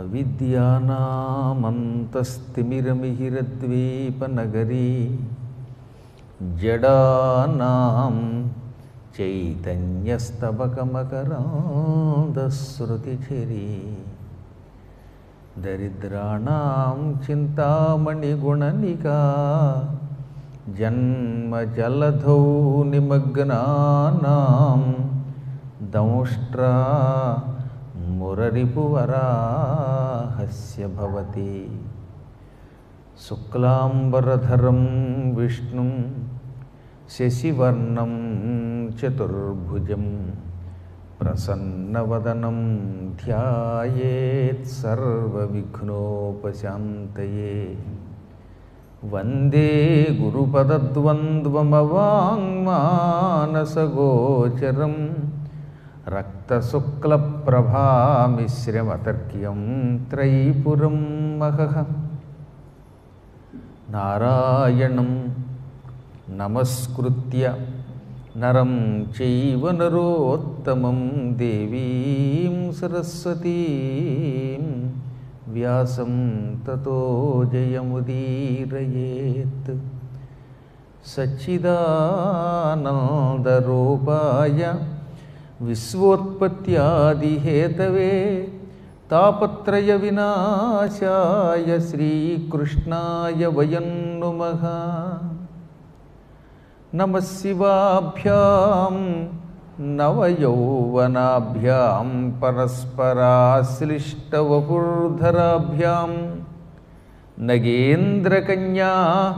అవిద్యానామంతస్తిమిరమిహిరద్వీపనగరీ జడానాం చైతన్యస్తబకమకరాంధశ్రుతిఝరీ దరిద్రాణాం చింతామణిగుణనికా జన్మజలధౌ నిమగ్నానాం దంష్ట్రా మురరిపువరాహస్య భవతి శుక్లాంబరధరం విష్ణుం శశివర్ణం చతుర్భుజం ప్రసన్నవదనం ధ్యాయేత్ సర్వవిఘ్నోపశాంతయే వందే గురుపదద్వంద్వమవాంగ్మానసగోచరం రక్తశుక్లప్రభామిశ్రమతర్క్యం త్రైపురం మహః నారాయణం నమస్కృత్య నరం చైవ నరోత్తమం దేవీం సరస్వతీం వ్యాసం తతో జయముదీరయేత్ సచ్చిదానందరూపాయ విశ్వోత్పత్యాదిహేతవే తాపత్రయ వినాశాయ శ్రీకృష్ణాయ వయం నుమః నమః శివాభ్యాం నవయౌవనాభ్యాం పరస్పరాశ్లిష్టవపుర్ధరాభ్యాం నగేంద్రకన్యా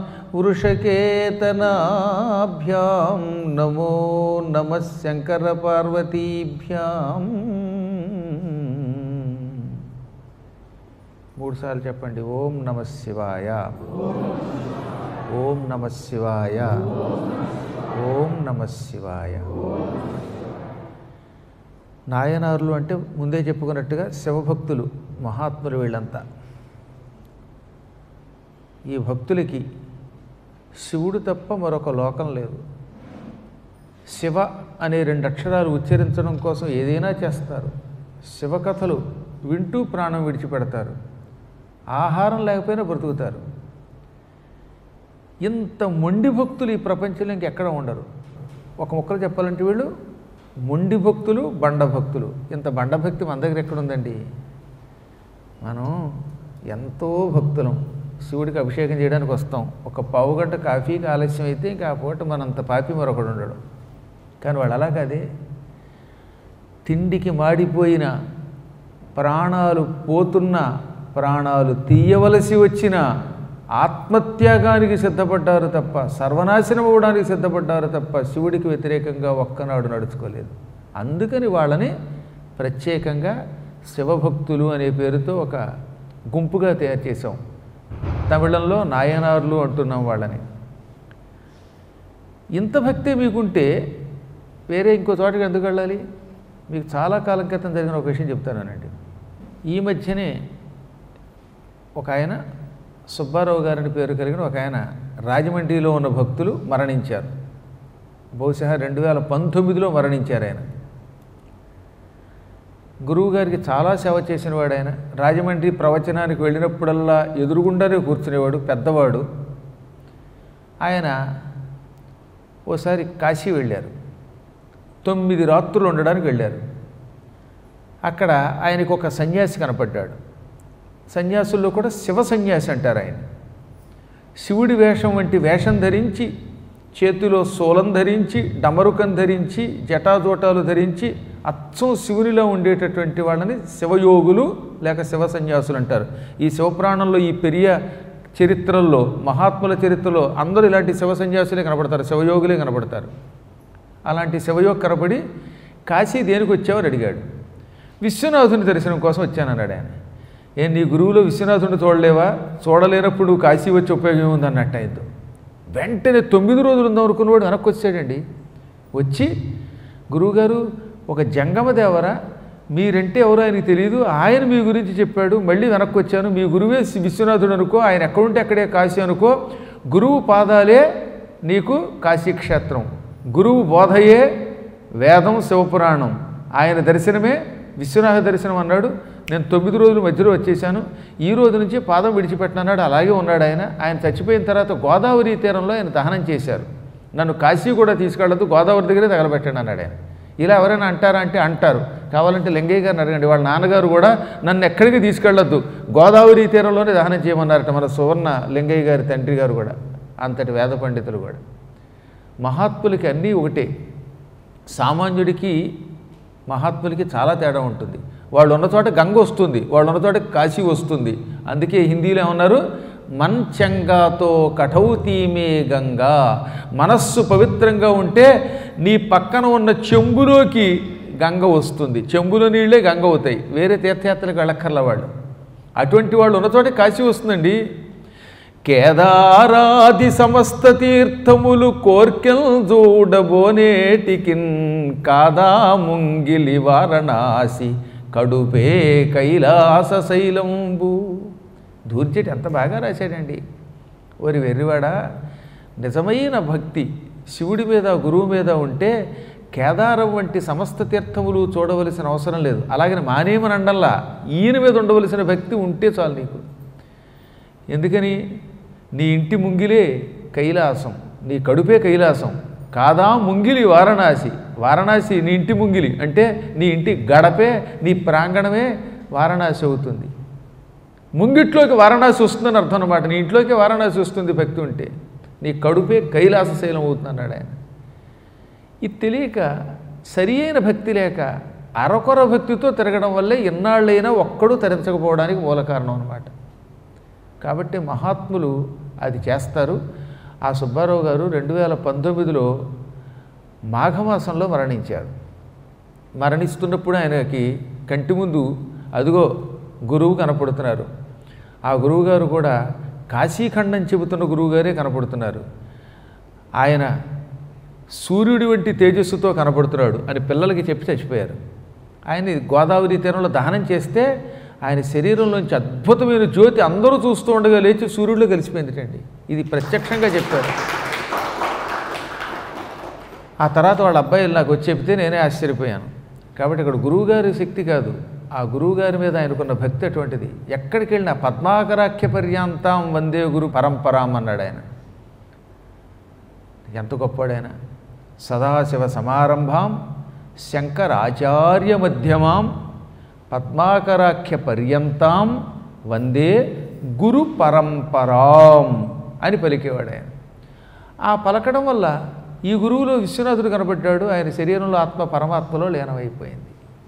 వృషకేతనాభ్యాం నమో నమః శంకరపార్వతీభ్యాం. మూడుసార్లు చెప్పండి. ఓం నమః శివాయ, ఓం నమః శివాయ, ఓం నమః శివాయ. నాయనార్లు అంటే ముందే చెప్పుకున్నట్టుగా శివభక్తులు, మహాత్ములు వీళ్ళంతా. ఈ భక్తులకి శివుడు తప్ప మరొక లోకం లేదు. శివ అనే రెండు అక్షరాలు ఉచ్చరించడం కోసం ఏదైనా చేస్తారు. శివకథలు వింటూ ప్రాణం విడిచిపెడతారు. ఆహారం లేకపోయినా బ్రతుకుతారు. ఇంత మొండి భక్తులు ఈ ప్రపంచంలో ఇంకెక్కడ ఉండరు. ఒక ముక్కలు చెప్పాలంటే వీళ్ళు మొండి భక్తులు, బండ భక్తులు. ఇంత బండభక్తి మన దగ్గర ఎక్కడుందండి? మనం ఎంతో భక్తులం. శివుడికి అభిషేకం చేయడానికి వస్తాం. ఒక పావుగంట కాఫీకి ఆలస్యం అయితే ఇంకా ఆ పూట మనంత పాపి మరొకడు ఉండడు. కానీ వాళ్ళు అలా కాదే. తిండికి మాడిపోయిన, ప్రాణాలు పోతున్న, ప్రాణాలు తీయవలసి వచ్చిన ఆత్మత్యాగానికి సిద్ధపడ్డారు తప్ప, సర్వనాశనం అవ్వడానికి సిద్ధపడ్డారు తప్ప శివుడికి వ్యతిరేకంగా ఒక్కనాడు నడుచుకోలేదు. అందుకని వాళ్ళని ప్రత్యేకంగా శివభక్తులు అనే పేరుతో ఒక గుంపుగా తయారు చేశాం. తమిళంలో నాయనార్లు అంటున్నాం వాళ్ళని. ఇంత భక్తి మీకుంటే వేరే ఇంకో చోటకి ఎందుకు వెళ్ళాలి? మీకు చాలా కాలం క్రితం జరిగిన ఒక విషయం చెప్తానండి. ఈ మధ్యనే ఒక ఆయన, సుబ్బారావు గారిని పేరు కలిగిన ఒక ఆయన, రాజమండ్రిలో ఉన్న భక్తులు మరణించారు. బహుశా 2019లో మరణించారు ఆయన. గురువుగారికి చాలా సేవ చేసిన వాడు ఆయన. రాజమండ్రి ప్రవచనానికి వెళ్ళినప్పుడల్లా ఎదురుగుండానే కూర్చునేవాడు, పెద్దవాడు. ఆయన ఓసారి కాశీ వెళ్ళారు. 9 రాత్రులు ఉండడానికి వెళ్ళారు. అక్కడ ఆయనకు ఒక సన్యాసి కనపడ్డాడు. సన్యాసుల్లో కూడా శివ సన్యాసి అంటారు ఆయన. శివుడి వేషం వంటి వేషం ధరించి, చేతిలో శూలం ధరించి, డమరుకం ధరించి, జటాజోటాలు ధరించి అచ్చం శివునిలో ఉండేటటువంటి వాళ్ళని శివయోగులు లేక శివ సన్యాసులు అంటారు. ఈ శివపురాణంలో, ఈ పెరియ చరిత్రల్లో, మహాత్ముల చరిత్రలో అందరూ ఇలాంటి శివ సన్యాసులే కనపడతారు, శివయోగులే కనపడతారు. అలాంటి శివయోగి కనపడి కాశీ దేనికి వచ్చావని అడిగాడు. విశ్వనాథుని దర్శనం కోసం వచ్చానన్నాడు ఆయన. నీ గురువులో విశ్వనాథుని చూడలేవా? చూడలేనప్పుడు నువ్వు కాశీ వచ్చి ఉపయోగం ఏముంది అన్నట్టు అయింది. వెంటనే 9 రోజులు ఉందాం అనుకున్నవాడు వెనక్కి వచ్చాడండి. వచ్చి, గురువుగారు ఒక జంగమదేవరా, మీరంటే ఎవరో ఆయనకి తెలియదు, ఆయన మీ గురించి చెప్పాడు, మళ్ళీ వెనక్కి వచ్చాను. మీ గురువే విశ్వనాథుడు అనుకో, ఆయన ఎక్కడుంటే అక్కడే కాశీ అనుకో. గురువు పాదాలే నీకు కాశీక్షేత్రం, గురువు బోధయే వేదం శివపురాణం, ఆయన దర్శనమే విశ్వనాథ దర్శనం అన్నాడు. నేను 9 రోజుల మధ్యలో వచ్చేసాను, ఈ రోజు నుంచి పాదం విడిచిపెట్టనన్నాడు. అలాగే ఉన్నాడు ఆయన. ఆయన చచ్చిపోయిన తర్వాత గోదావరి తీరంలో ఆయన దహనం చేశారు. నన్ను కాశీ కూడా తీసుకెళ్ళదు, గోదావరి దగ్గరే తగలబెట్టండి అన్నాడు ఆయన. ఇలా ఎవరైనా అంటారా అంటే అంటారు. కావాలంటే లింగయ్య గారిని అడగండి, వాళ్ళ నాన్నగారు కూడా నన్ను ఎక్కడికి తీసుకెళ్ళొద్దు, గోదావరి తీరంలోనే దహనం చేయమన్నారట. మన సువర్ణ లింగయ్య గారి తండ్రి గారు కూడా, అంతటి వేద పండితులు కూడా. మహాత్ములకి అన్నీ ఒకటే, సామాన్యుడికి మహాత్ములకి చాలా తేడా ఉంటుంది. వాళ్ళు ఉన్న చోట గంగ వస్తుంది, వాళ్ళు ఉన్న చోట కాశీ వస్తుంది. అందుకే హిందీలో ఏమన్నారు, మన్ చంగాతో కఠౌతీమే గంగా. మనస్సు పవిత్రంగా ఉంటే నీ పక్కన ఉన్న చెంబులోకి గంగ వస్తుంది, చెంబులో నీళ్ళే గంగ అవుతాయి, వేరే తీర్థయాత్రలకు వెళ్ళక్కర్ల వాళ్ళు. అటువంటి వాళ్ళు ఉన్న చోట కాశీ వస్తుందండి. కేదారాది సమస్త తీర్థములు కోర్కెల్ చూడబోనేటికిన్ కాదా ముంగిలి వారణాసి కడుపే కైలాస శైలంబు. దూర్జటి ఎంత బాగా రాశాడండి. ఓరి వెర్రివాడా, నిజమైన భక్తి శివుడి మీద గురువు మీద ఉంటే కేదారం వంటి సమస్త తీర్థములు చూడవలసిన అవసరం లేదు. అలాగని మానేమనండల్లా, ఈయన మీద ఉండవలసిన భక్తి ఉంటే చాలు నీకు. ఎందుకని, నీ ఇంటి ముంగిలే కైలాసం, నీ కడుపే కైలాసం. కాదా ముంగిలి వారణాసి. వారణాసి నీ ఇంటి ముంగిలి అంటే నీ ఇంటి గడపే, నీ ప్రాంగణమే వారణాసి అవుతుంది. ముంగిట్లోకి వారణాసి వస్తుందని అర్థం అన్నమాట. నీ ఇంట్లోకి వారణాసి వస్తుంది భక్తి ఉంటే. నీ కడుపే కైలాస శైలం అవుతుంది అన్నాడు ఆయన. ఇది తెలియక, సరి అయిన భక్తి లేక అరకొర భక్తితో తిరగడం వల్లే ఇన్నాళ్ళైనా ఒక్కడూ తరించకపోవడానికి మూల కారణం అన్నమాట. కాబట్టి మహాత్ములు అది చేస్తారు. ఆ సుబ్బారావు గారు 2019లో మాఘమాసంలో మరణించారు. మరణిస్తున్నప్పుడు ఆయనకి కంటి ముందు అదిగో గురువు కనపడుతున్నారు. ఆ గురువుగారు కూడా కాశీఖండం చెబుతున్న గురువుగారే కనపడుతున్నారు. ఆయన సూర్యుడి వంటి తేజస్సుతో కనపడుతున్నాడు అని పిల్లలకి చెప్పి చచ్చిపోయారు. ఆయన గోదావరి తీరంలో దహనం చేస్తే ఆయన శరీరంలోంచి అద్భుతమైన జ్యోతి అందరూ చూస్తూ ఉండగా లేచి సూర్యుడిలో కలిసిపోయిందిటండి. ఇది ప్రత్యక్షంగా చెప్పారు. ఆ తర్వాత వాళ్ళ అబ్బాయిలు నాకు వచ్చి చెప్తే నేనే ఆశ్చర్యపోయాను. కాబట్టి ఇక్కడ గురువుగారి శక్తి కాదు, ఆ గురువుగారి మీద ఆయనకున్న భక్తి అటువంటిది. ఎక్కడికి వెళ్ళినా పద్మాకరాఖ్య పర్యాంతం వందే గురు పరంపరాం అన్నాడు ఆయన. ఎంత గొప్పవాడైనా. సదాశివ సమారంభాం శంకరాచార్య మధ్యమాం పద్మాకరాఖ్య పర్యంతాం వందే గురు పరంపరాం అని పలికేవాడు ఆయన. ఆ పలకడం వల్ల ఈ గురువులో విశ్వనాథుడు కనబడ్డాడు. ఆయన శరీరంలో ఆత్మ పరమాత్మలో లీనమైపోయింది.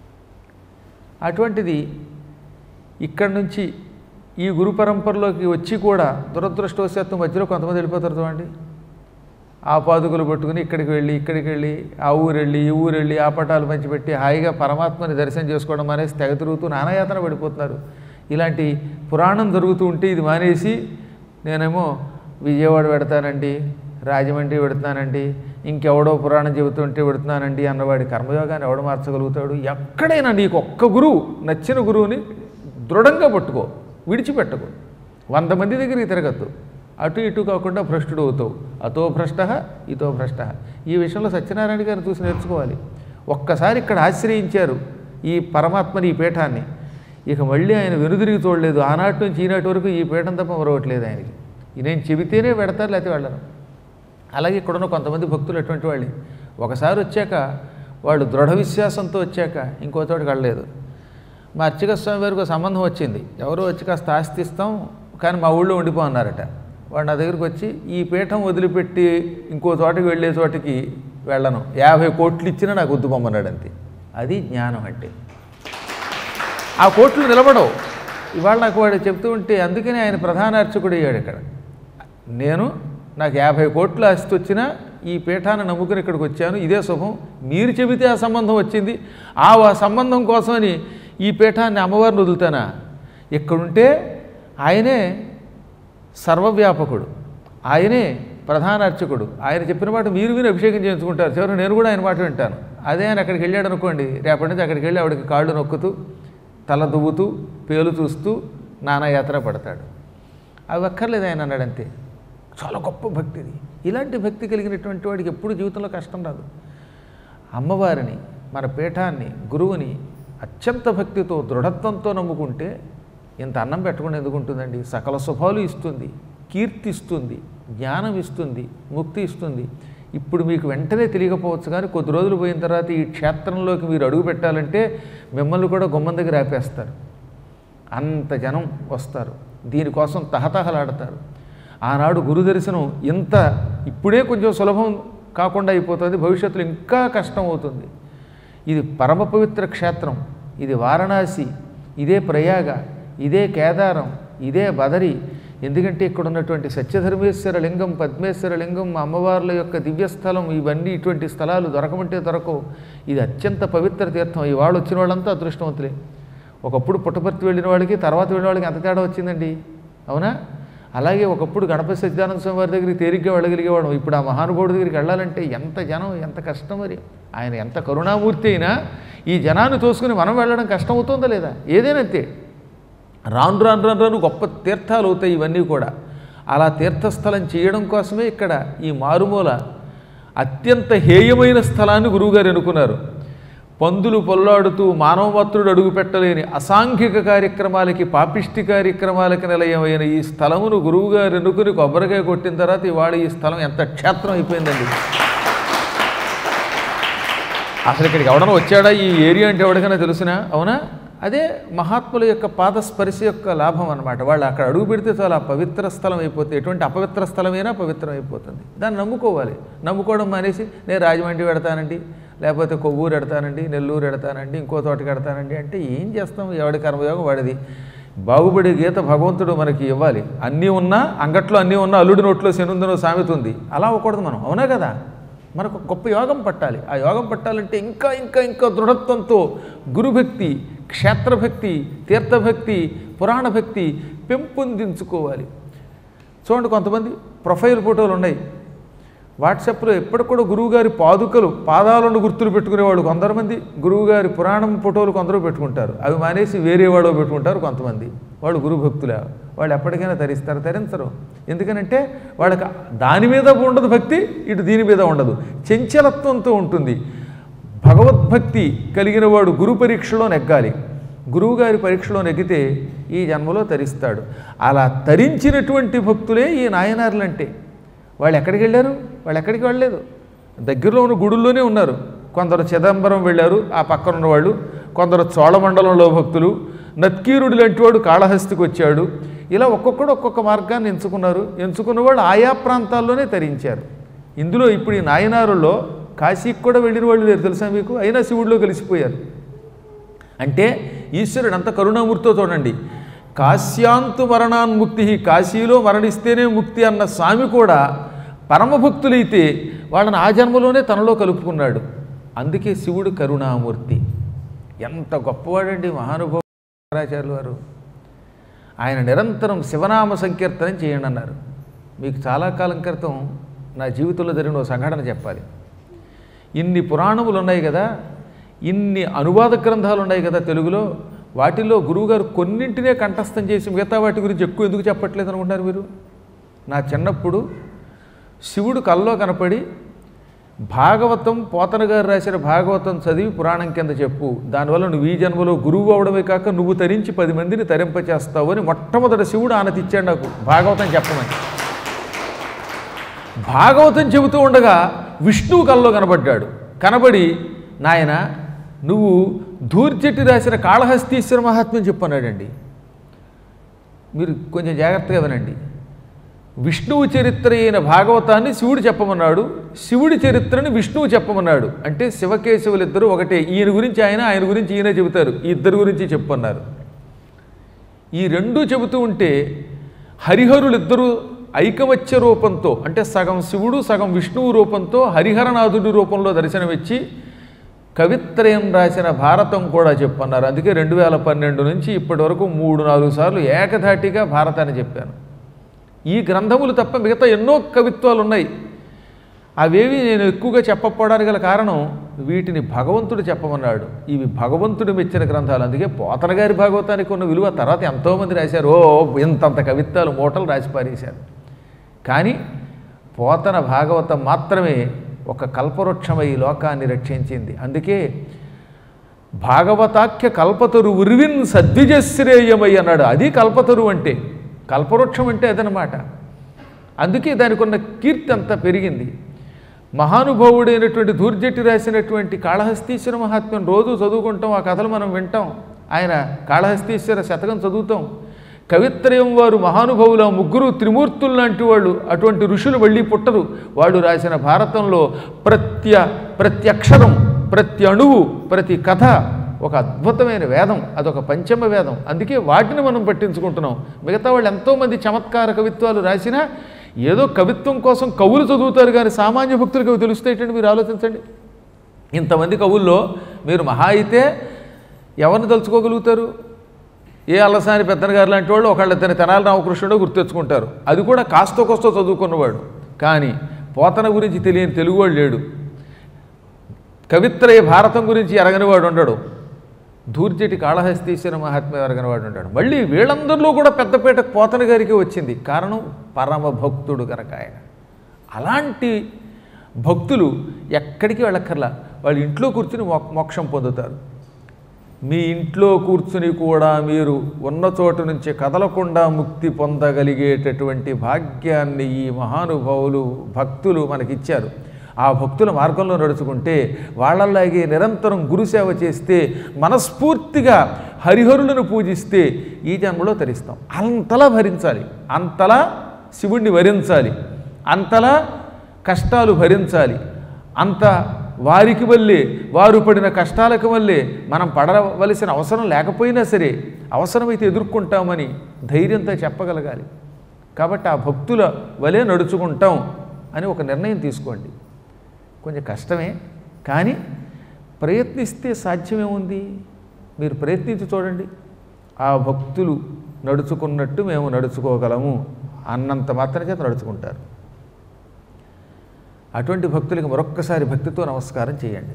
అటువంటిది ఇక్కడి నుంచి ఈ గురు పరంపరలోకి వచ్చి కూడా దురదృష్టవశాత్తు మధ్యలో కొంతమంది వెళ్ళిపోతారు చూడండి. ఆ పాదుకలు పట్టుకుని ఇక్కడికి వెళ్ళి ఆ ఊరు వెళ్ళి ఈ ఊరు వెళ్ళి ఆ పటాలు పంచిపెట్టి హాయిగా పరమాత్మని దర్శనం చేసుకోవడం మానేసి తెగ తిరుగుతూ నానాయాతన పడిపోతున్నారు. ఇలాంటి పురాణం జరుగుతూ ఉంటే ఇది మానేసి నేనేమో విజయవాడ పెడతానండి, రాజమండ్రి పెడుతున్నానండి, ఇంకెవడో పురాణం చెబుతుంటే పెడుతున్నానండి అన్నవాడి కర్మయోగాన్ని ఎవడు మార్చగలుగుతాడు? ఎక్కడైనా నీకు ఒక్క గురువు, నచ్చిన గురువుని దృఢంగా పట్టుకో, విడిచిపెట్టకు. 100 మంది దగ్గరికి తిరగద్దు. అటు ఇటు కాకుండా భ్రష్టుడు అవుతావు. అతో భ్రష్ట ఇతో భ్రష్ట. ఈ విషయంలో సత్యనారాయణ గారిని చూసి నేర్చుకోవాలి. ఒక్కసారి ఇక్కడ ఆశ్రయించారు ఈ పరమాత్మని, ఈ పీఠాన్ని. ఇక మళ్ళీ ఆయన వెనుదిరిగి చూడలేదు. ఆనాటి నుంచి ఈనాటి వరకు ఈ పీఠం తప్ప మరొకట్లేదు ఆయనకి. నేను చెబితేనే పెడతారు, లేకపోతే వెళ్ళను. అలాగే ఇక్కడున్న కొంతమంది భక్తులు అటువంటి వాళ్ళే. ఒకసారి వచ్చాక వాళ్ళు దృఢ విశ్వాసంతో వచ్చాక ఇంకో చోటుకి వెళ్ళలేదు. మా అర్చక స్వామి వారికి ఒక సంబంధం వచ్చింది. ఎవరో వచ్చి కాస్త ఆస్తి ఇస్తాం కానీ మా ఊళ్ళో ఉండిపో అన్నారట. వాడు నా దగ్గరికి వచ్చి ఈ పీఠం వదిలిపెట్టి ఇంకో చోటకి వెళ్ళే చోటికి వెళ్ళను, 50 కోట్లు ఇచ్చినా నాకు వద్దు పొమ్మన్నాడు. అంతే. అది జ్ఞానం అంటే. ఆ కోట్లు నిలబడవు. ఇవాళ నాకు వాడు చెప్తూ ఉంటే అందుకని ఆయన ప్రధాన అర్చకుడు అయ్యాడు ఇక్కడ. నాకు 50 కోట్ల ఆస్తి వచ్చినా ఈ పీఠాన్ని నమ్ముకుని ఇక్కడికి వచ్చాను, ఇదే శుభం. మీరు చెబితే ఆ సంబంధం వచ్చింది, ఆ సంబంధం కోసమని ఈ పీఠాన్ని అమ్మవారిని వదులుతానా? ఇక్కడుంటే ఆయనే సర్వవ్యాపకుడు, ఆయనే ప్రధాన అర్చకుడు. ఆయన చెప్పిన మాట మీరు విని అభిషేకం చేయించుకుంటారు. చివరికి నేను కూడా ఆయన మాట వింటాను. అదే ఆయన అక్కడికి వెళ్ళాడు అనుకోండి, రేపటి నుంచి అక్కడికి వెళ్ళి ఆవిడకి కాళ్ళు నొక్కుతూ తల దువ్వుతూ పేలు చూస్తూ నానాయాత్ర పడతాడు. అవి అక్కర్లేదు ఆయన అన్నాడు. అంతే. చాలా గొప్ప భక్తిది. ఇలాంటి భక్తి కలిగినటువంటి వాడికి ఎప్పుడు జీవితంలో కష్టం రాదు. అమ్మవారిని, మన పీఠాన్ని, గురువుని అత్యంత భక్తితో దృఢత్వంతో నమ్ముకుంటే ఇంత అన్నం పెట్టకుండా ఎందుకు ఉంటుందండి? సకల శుభాలు ఇస్తుంది, కీర్తి ఇస్తుంది, జ్ఞానం ఇస్తుంది, ముక్తి ఇస్తుంది. ఇప్పుడు మీకు వెంటనే తెలియకపోవచ్చు, కానీ కొద్ది రోజులు పోయిన తర్వాత ఈ క్షేత్రంలోకి మీరు అడుగు పెట్టాలంటే మిమ్మల్ని కూడా గుమ్మం దగ్గర ఆపేస్తారు. అంత జనం వస్తారు, దీనికోసం తహతహలాడతారు. ఆనాడు గురు దర్శనం ఇంత ఇప్పుడే కొంచెం సులభం కాకుండా అయిపోతుంది, భవిష్యత్తులో ఇంకా కష్టం అవుతుంది. ఇది పరమ పవిత్ర క్షేత్రం, ఇది వారణాసి, ఇదే ప్రయాగ, ఇదే కేదారం, ఇదే బదరి. ఎందుకంటే ఇక్కడ ఉన్నటువంటి సత్యధర్మేశ్వర లింగం, పద్మేశ్వర లింగం, అమ్మవార్ల యొక్క దివ్యస్థలం, ఇవన్నీ ఇటువంటి స్థలాలు దొరకమంటే దొరకవు. ఇది అత్యంత పవిత్ర తీర్థం. ఇవాళ వచ్చిన వాళ్ళంతా అదృష్టవంతులే. ఒకప్పుడు పుట్టపర్తి వెళ్ళిన వాళ్ళకి తర్వాత వెళ్ళిన వాళ్ళకి ఎంత తేడా వచ్చిందండి, అవునా? అలాగే ఒకప్పుడు గణపతి సత్యానంద స్వామి వారి దగ్గరికి తేలిగ్గా వెళ్ళగలిగేవాడు. ఇప్పుడు ఆ మహానుభావుడి దగ్గరికి వెళ్ళాలంటే ఎంత జనం, ఎంత కష్టం. మరి ఆయన ఎంత కరుణామూర్తి అయినా ఈ జనాన్ని తోసుకుని మనం వెళ్ళడం కష్టం అవుతుందా లేదా? ఏదైనా అంతే. రాను రాను రాను రాను గొప్ప తీర్థాలు అవుతాయి ఇవన్నీ కూడా. అలా తీర్థస్థలం చేయడం కోసమే ఇక్కడ ఈ మారుమూల అత్యంత హేయమైన స్థలాన్ని గురువుగారు ఎన్నుకున్నారు. పందులు పొల్లాడుతూ మానవమాత్రుడు అడుగు పెట్టలేని అసాంఘిక కార్యక్రమాలకి, పాపిష్టి కార్యక్రమాలకి నిలయమైన ఈ స్థలమును గురువుగారు ఎన్నుకుని కొబ్బరికాయ కొట్టిన తర్వాత ఇవాళ ఈ స్థలం ఎంత క్షేత్రం అయిపోయిందండి. అసలు ఇక్కడికి ఎవడన్నా వచ్చాడా, ఈ ఏరియా అంటే ఎవరికైనా తెలుసునా? అవునా? అదే మహాత్ముల యొక్క పాదస్పర్శ యొక్క లాభం అన్నమాట. వాళ్ళు అక్కడ అడుగు పెడితే చాలా పవిత్ర స్థలం అయిపోతుంది. ఎటువంటి అపవిత్ర స్థలమైనా పవిత్రం అయిపోతుంది. దాన్ని నమ్ముకోవాలి. నమ్ముకోవడం మానేసి నేను రాజమండ్రి పెడతానండి, లేకపోతే కొవ్వూరు ఎడతానండి, నెల్లూరు ఎడతానండి, ఇంకో తోటకి ఎడతానండి అంటే ఏం చేస్తాం? ఎవడి కర్మయోగం వాడిది. బాగుపడే గీత భగవంతుడు మనకి ఇవ్వాలి. అన్నీ ఉన్నా, అంగట్లో అన్నీ ఉన్నా అల్లుడి నోట్లో శనుందనో సామెత ఉంది. అలా అవ్వకూడదు మనం, అవునా కదా? మనకు గొప్ప యోగం పట్టాలి. ఆ యోగం పట్టాలంటే ఇంకా ఇంకా ఇంకా దృఢత్వంతో గురుభక్తి, క్షేత్రభక్తి, తీర్థభక్తి, పురాణ భక్తి పెంపొందించుకోవాలి. చూడండి, కొంతమంది ప్రొఫైల్ ఫోటోలు ఉన్నాయి వాట్సాప్లో. ఎప్పటికి కూడా గురువుగారి పాదుకలు, పాదాలను గుర్తులు పెట్టుకునేవాళ్ళు కొంతమంది, గురువుగారి పురాణం ఫోటోలు కొందరు పెట్టుకుంటారు. అవి మానేసి వేరే వాడు పెట్టుకుంటారు కొంతమంది. వాళ్ళు గురుభక్తులే. వాళ్ళు ఎప్పటికైనా తరిస్తారు? తరించరు. ఎందుకనంటే వాళ్ళకి దాని మీద ఉండదు భక్తి, ఇటు దీని మీద ఉండదు, చంచలత్వంతో ఉంటుంది. భగవద్భక్తి కలిగిన వాడు గురు పరీక్షలో నెగ్గాలి. గురువుగారి పరీక్షలో నెగ్గితే ఈ జన్మలో తరిస్తాడు. అలా తరించినటువంటి భక్తులే ఈ నాయనార్లంటే. వాళ్ళు ఎక్కడికి వెళ్ళారు? వాళ్ళు ఎక్కడికి వెళ్ళలేదు, దగ్గరలో ఉన్న గుడుల్లోనే ఉన్నారు. కొందరు చిదంబరం వెళ్ళారు, ఆ పక్కన ఉన్నవాళ్ళు. కొందరు చోళమండలంలో భక్తులు, నత్కీరుడు లాంటి వాడు కాళహస్తికి వచ్చాడు. ఇలా ఒక్కొక్కడు ఒక్కొక్క మార్గాన్ని ఎంచుకున్నారు. ఎంచుకున్న వాళ్ళు ఆయా ప్రాంతాల్లోనే తరించారు. ఇందులో ఇప్పుడు ఈ నాయనారుల్లో కాశీకి కూడా వెళ్ళిన వాళ్ళు లేరు, తెలుసా మీకు? అయినా శివుడిలో కలిసిపోయారు. అంటే ఈశ్వరుడు అంత కరుణామూర్తితో చూడండి. కాశ్యాంతు మరణాన్ముక్తి, కాశీలో మరణిస్తేనే ముక్తి అన్న స్వామి కూడా పరమభక్తులైతే వాళ్ళని ఆ జన్మలోనే తనలో కలుపుకున్నాడు. అందుకే శివుడు కరుణామూర్తి. ఎంత గొప్పవాడండి మహానుభావుడు శంకరాచార్యులు వారు. ఆయన నిరంతరం శివనామ సంకీర్తనం చేయండి అన్నారు. మీకు చాలా కాలం క్రితం నా జీవితంలో జరిగిన ఒక సంఘటన చెప్పాలి. ఇన్ని పురాణములు ఉన్నాయి కదా, ఇన్ని అనువాద గ్రంథాలు ఉన్నాయి కదా తెలుగులో, వాటిల్లో గురువుగారు కొన్నింటినే కంఠస్థం చేసి మిగతా వాటి గురించి ఎక్కువ ఎందుకు చెప్పట్లేదు అనుకుంటున్నారు మీరు? నా చిన్నప్పుడు శివుడు కల్లో కనపడి భాగవతం, పోతన గారు రాసిన భాగవతం చదివి పురాణం కింద చెప్పు, దానివల్ల నువ్వు ఈ జన్మలో గురువు అవడమే కాక నువ్వు తరించి 10 మందిని తరింపచేస్తావు అని మొట్టమొదటి శివుడు ఆనతిచ్చాడు నాకు భాగవతం చెప్పమని. భాగవతం చెబుతూ ఉండగా విష్ణువు కల్లో కనబడ్డాడు. కనబడి, నాయన నువ్వు ధూర్జటి రాసిన కాళహస్తీశ్వర మహాత్మ్యం చెప్పన్నాడండి. మీరు కొంచెం జాగ్రత్తగా వినండి. విష్ణువు చరిత్ర అయిన భాగవతాన్ని శివుడు చెప్పమన్నాడు, శివుడి చరిత్రని విష్ణువు చెప్పమన్నాడు. అంటే శివకేశవులిద్దరూ ఒకటే. ఈయన గురించి ఆయన, ఆయన గురించి ఈయన చెబుతారు. ఈ ఇద్దరి గురించి చెప్పన్నారు. ఈ రెండూ చెబుతూ ఉంటే హరిహరులిద్దరూ ఐకమత్య రూపంతో, అంటే సగం శివుడు సగం విష్ణువు రూపంతో హరిహరనాథుడి రూపంలో దర్శనమిచ్చి కవిత్రయం రాసిన భారతం కూడా చెప్పన్నారు. అందుకే 2012 నుంచి ఇప్పటి వరకు 3-4 సార్లు ఏకధాటిగా భారతాన్ని చెప్పాను. ఈ గ్రంథములు తప్ప మిగతా ఎన్నో కవిత్వాలు ఉన్నాయి. అవేవి నేను ఎక్కువగా చెప్పకపోవడానికి గల కారణం, వీటిని భగవంతుడు చెప్పమన్నాడు. ఇవి భగవంతుడు మెచ్చిన గ్రంథాలు. అందుకే పోతన గారి భాగవతానికి ఉన్న విలువ తర్వాత ఎంతోమంది రాశారు. ఇంతంత కవిత్వాలు మూటలు రాసి పారేశారు. కానీ పోతన భాగవతం మాత్రమే ఒక కల్పవృక్షమై లోకాన్ని రక్షించింది. అందుకే భాగవతాఖ్య కల్పతరు ఉర్విన్ సద్విజశ్రేయమై అన్నాడు. అది కల్పతరు అంటే, కల్పవృక్షం అంటే అదనమాట. అందుకే దానికి ఉన్న కీర్తి అంతా పెరిగింది. మహానుభావుడైనటువంటి ధూర్జటి రాసినటువంటి కాళహస్తీశ్వర మహాత్మ్యం రోజు చదువుకుంటాం, ఆ కథలు మనం వింటాం. ఆయన కాళహస్తీశ్వర శతకం చదువుతాం. కవిత్రయం వారు మహానుభావులు, ముగ్గురు త్రిమూర్తులు లాంటి వాళ్ళు, అటువంటి ఋషులు మళ్ళీ పుట్టరు. వాళ్ళు రాసిన భారతంలో ప్రతి అక్షరం, ప్రతి అణువు, ప్రతి కథ ఒక అద్భుతమైన వేదం. అదొక పంచమ వేదం. అందుకే వాటిని మనం పట్టించుకుంటున్నాం. మిగతా వాళ్ళు ఎంతోమంది చమత్కార కవిత్వాలు రాసినా ఏదో కవిత్వం కోసం కవులు చదువుతారు, కానీ సామాన్య భక్తులకు అవి తెలుస్తాయిటండి. మీరు ఆలోచించండి. ఇంతమంది కవుల్లో మీరు మహా అయితే ఎవరిని తలుచుకోగలుగుతారు? ఏ అల్లసాని పెద్దన గారు లాంటి వాళ్ళు ఒకళ్ళిద్దరిని తెనాలి రామకృష్ణుడో గుర్తెచ్చుకుంటారు. అది కూడా కాస్తో కోస్తో చదువుకున్నవాడు. కానీ పోతన గురించి తెలియని తెలుగువాడు లేడు. కవిత్రయ భారతం గురించి ఎరగనివాడు ఉండడు. ధూర్జటి కాళహస్తీశ్వర మహాత్మ్యం ఎరగనివాడు ఉంటాడు. మళ్ళీ వీళ్ళందరిలో కూడా పెద్దపేట పోతన గారికి వచ్చింది. కారణం పరమ భక్తుడు కనుక ఆయన. అలాంటి భక్తులు ఎక్కడికి వెళ్ళక్కర్లా, వాళ్ళ ఇంట్లో కూర్చుని మోక్షం పొందుతారు. మీ ఇంట్లో కూర్చుని కూడా మీరు ఉన్న చోటు నుంచి కదలకుండా ముక్తి పొందగలిగేటటువంటి భాగ్యాన్ని ఈ మహానుభావులు భక్తులు మనకిచ్చారు. ఆ భక్తుల మార్గంలో నడుచుకుంటే, వాళ్ళలాగే నిరంతరం గురుసేవ చేస్తే, మనస్ఫూర్తిగా హరిహరులను పూజిస్తే ఈ జన్మలో తరిస్తాం. అంతలా భరించాలి, అంతలా శివుణ్ణి వరించాలి, అంతలా కష్టాలు భరించాలి. అంత వారికి వల్లే, వారు పడిన కష్టాలకు వల్లే మనం పడవలసిన అవసరం లేకపోయినా సరే అవసరమైతే ఎదుర్కొంటామని ధైర్యంతో చెప్పగలగాలి. కాబట్టి ఆ భక్తుల వలె నడుచుకుంటాం అని ఒక నిర్ణయం తీసుకోండి. కొంచెం కష్టమే, కానీ ప్రయత్నిస్తే సాధ్యమేముంది? మీరు ప్రయత్నించి చూడండి. ఆ భక్తులు నడుచుకున్నట్టు మేము నడుచుకోగలము అన్నంత మాత్రం చేత నడుచుకుంటారు. అటువంటి భక్తులకి మరొక్కసారి భక్తితో నమస్కారం చేయండి.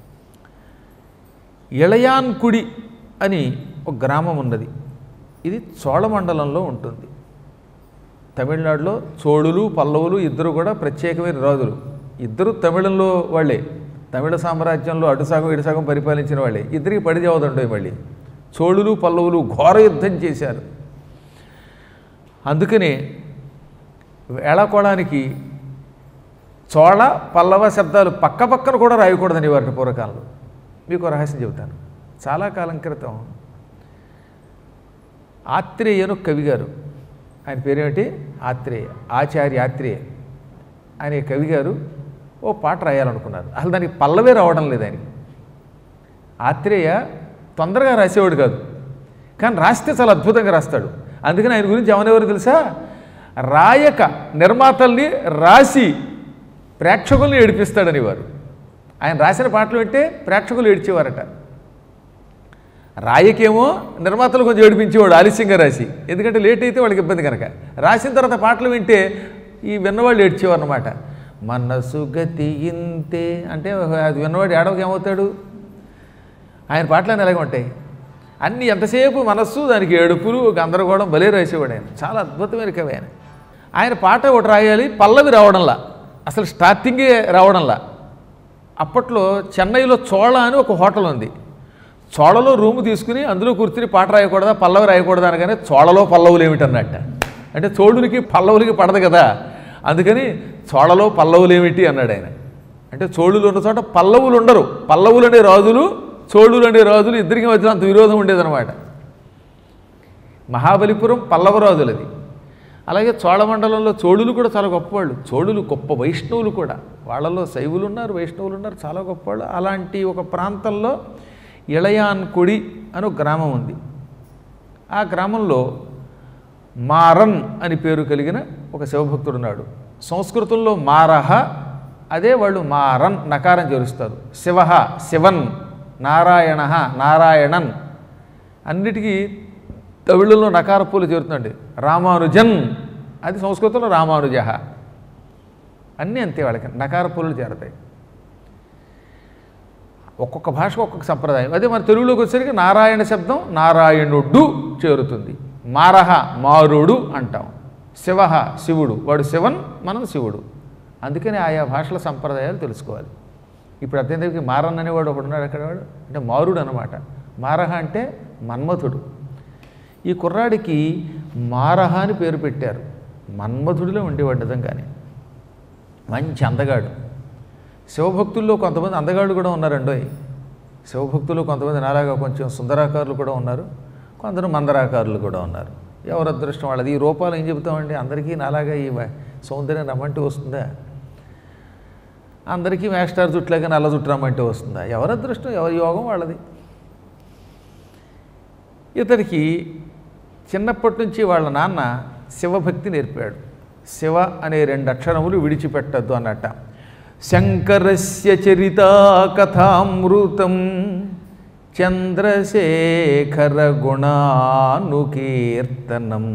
ఇళయాన్కుడి అని ఒక గ్రామం ఉన్నది. ఇది చోళమండలంలో ఉంటుంది. తమిళనాడులో చోళులు పల్లవులు ఇద్దరు కూడా ప్రత్యేకమైన రాజులు. ఇద్దరు తమిళంలో వాళ్ళే, తమిళ సామ్రాజ్యంలో అటు సగం ఇటు సగం పరిపాలించిన వాళ్ళే. ఇద్దరికి పడి చావదండోయి. మళ్ళీ చోళులు పల్లవులు ఘోర యుద్ధం చేశారు. అందుకనే వేళాకోళానికి చోళ పల్లవ శబ్దాలు పక్క పక్కన కూడా రాయకూడదని వారి పూర్వకాలంలో. మీకు రహస్యం చెబుతాను. చాలా కాలం క్రితం ఆత్రేయను కవిగారు, ఆయన పేరేమిటి ఆత్రేయ, ఆచార్య ఆత్రేయ అనే కవిగారు ఓ పాట రాయాలనుకున్నారు. అసలు దానికి పల్లవే రావడం లేదు ఆయనకి. ఆత్రేయ తొందరగా రాసేవాడు కాదు, కానీ రాస్తే చాలా అద్భుతంగా రాస్తాడు. అందుకని ఆయన గురించి ఎవరెవరు తెలుసా? రాయక నిర్మాతల్ని రాసి ప్రేక్షకుల్ని ఏడిపిస్తాడని వారు. ఆయన రాసిన పాటలు వింటే ప్రేక్షకులు ఏడ్చేవారట. రాయకేమో నిర్మాతలు కొంచెం ఏడిపించేవాడు ఆలస్యంగా రాసి, ఎందుకంటే లేట్ అయితే వాళ్ళకి ఇబ్బంది కనుక. రాసిన తర్వాత పాటలు వింటే ఈ విన్నవాళ్ళు ఏడ్చేవారు అన్నమాట. మనసు గతి ఇంతే అంటే అది విన్నవాడు ఏడవకి ఏమవుతాడు? ఆయన పాటలన్నీ ఎలాగ ఉంటాయి, అన్నీ ఎంతసేపు మనస్సు, దానికి ఏడుపులు, గందరగోళం భలే రాసేవాడు ఆయన. చాలా అద్భుతమైన కవి ఆయన. ఆయన పాట ఒకటి రాయాలి, పల్లవి రావడంలా, అసలు స్టార్టింగే రావడంలా. అప్పట్లో చెన్నైలో చోళ అని ఒక హోటల్ ఉంది. చోళలో రూము తీసుకుని అందులో కూర్చుని పాట రాయకూడదా పల్లవి రాయకూడదా అనగానే చోళలో పల్లవులు ఏమిటన్నట్ట. అంటే చోళులకి పల్లవులకి పడదు కదా, అందుకని చోళలో పల్లవులు ఏమిటి అన్నాడు ఆయన. అంటే చోళులు ఉన్న చోట పల్లవులు ఉండరు. పల్లవులు అనే రాజులు, చోళులు అనే రాజులు ఇద్దరికి మధ్య అంత విరోధం ఉండేదన్నమాట. మహాబలిపురం పల్లవ రాజులది. అలాగే చోళమండలంలో చోళులు కూడా చాలా గొప్పవాళ్ళు. చోళులు గొప్ప వైష్ణవులు కూడా, వాళ్ళలో శైవులు ఉన్నారు, వైష్ణవులు ఉన్నారు, చాలా గొప్పవాళ్ళు. అలాంటి ఒక ప్రాంతంలో ఇళయాన్కుడి అని ఒక గ్రామం ఉంది. ఆ గ్రామంలో మారన్ అని పేరు కలిగిన ఒక శివభక్తుడు ఉన్నాడు. సంస్కృతంలో మారహ, అదే వాళ్ళు మారన్ నకారం చేరుస్తారు. శివ శివన్, నారాయణ నారాయణన్, అన్నిటికీ తమిళంలో నకార పూలు చేరుతుందండి. రామానుజన్ అది సంస్కృతంలో రామానుజ, అన్నీ అంతే వాళ్ళకి నకార పూలు చేరతాయి. ఒక్కొక్క భాషకు ఒక్కొక్క సంప్రదాయం. అదే మన తెలుగులోకి వచ్చేసరికి నారాయణ శబ్దం నారాయణుడు చేరుతుంది. మారహ మారుడు అంటాం. శివ శివుడు, వాడు శివన్, మనం శివుడు. అందుకని ఆయా భాషల సంప్రదాయాలు తెలుసుకోవాలి. ఇప్పుడు అత్యంతకి మారన్ అనేవాడు ఒకడున్నాడు అక్కడ, వాడు అంటే మారుడు అనమాట. మారహ అంటే మన్మథుడు. ఈ కుర్రాడికి మారహ అని పేరు పెట్టారు. మన్మథుడిలో ఉండేవాడు నిజంగానే, మంచి అందగాడు. శివభక్తుల్లో కొంతమంది అందగాళ్ళు కూడా ఉన్నారండోయ్. శివభక్తుల్లో కొంతమంది నాలాగా కొంచెం సుందరాకారులు కూడా ఉన్నారు, కొందరు మందరాకారులు కూడా ఉన్నారు. ఎవరు అదృష్టం వాళ్ళది. ఈ రూపాలు ఏం చెబుతామండి, అందరికీ నాలాగా ఈ సౌందర్యం రమ్మంటే వస్తుందా? అందరికీ మేస్టార్ జుట్లాగా నల్ల జుట్టు రమ్మంటే వస్తుందా? ఎవరి అదృష్టం, ఎవరి యోగం వాళ్ళది. ఇతడికి చిన్నప్పటి నుంచి వాళ్ళ నాన్న శివభక్తి నేర్పాడు. శివ అనే 2 అక్షరములు విడిచిపెట్టద్దు అన్నట్ట. శంకరస్య చరితా కథామృతం చంద్రశేఖర గుణానుకీర్తనం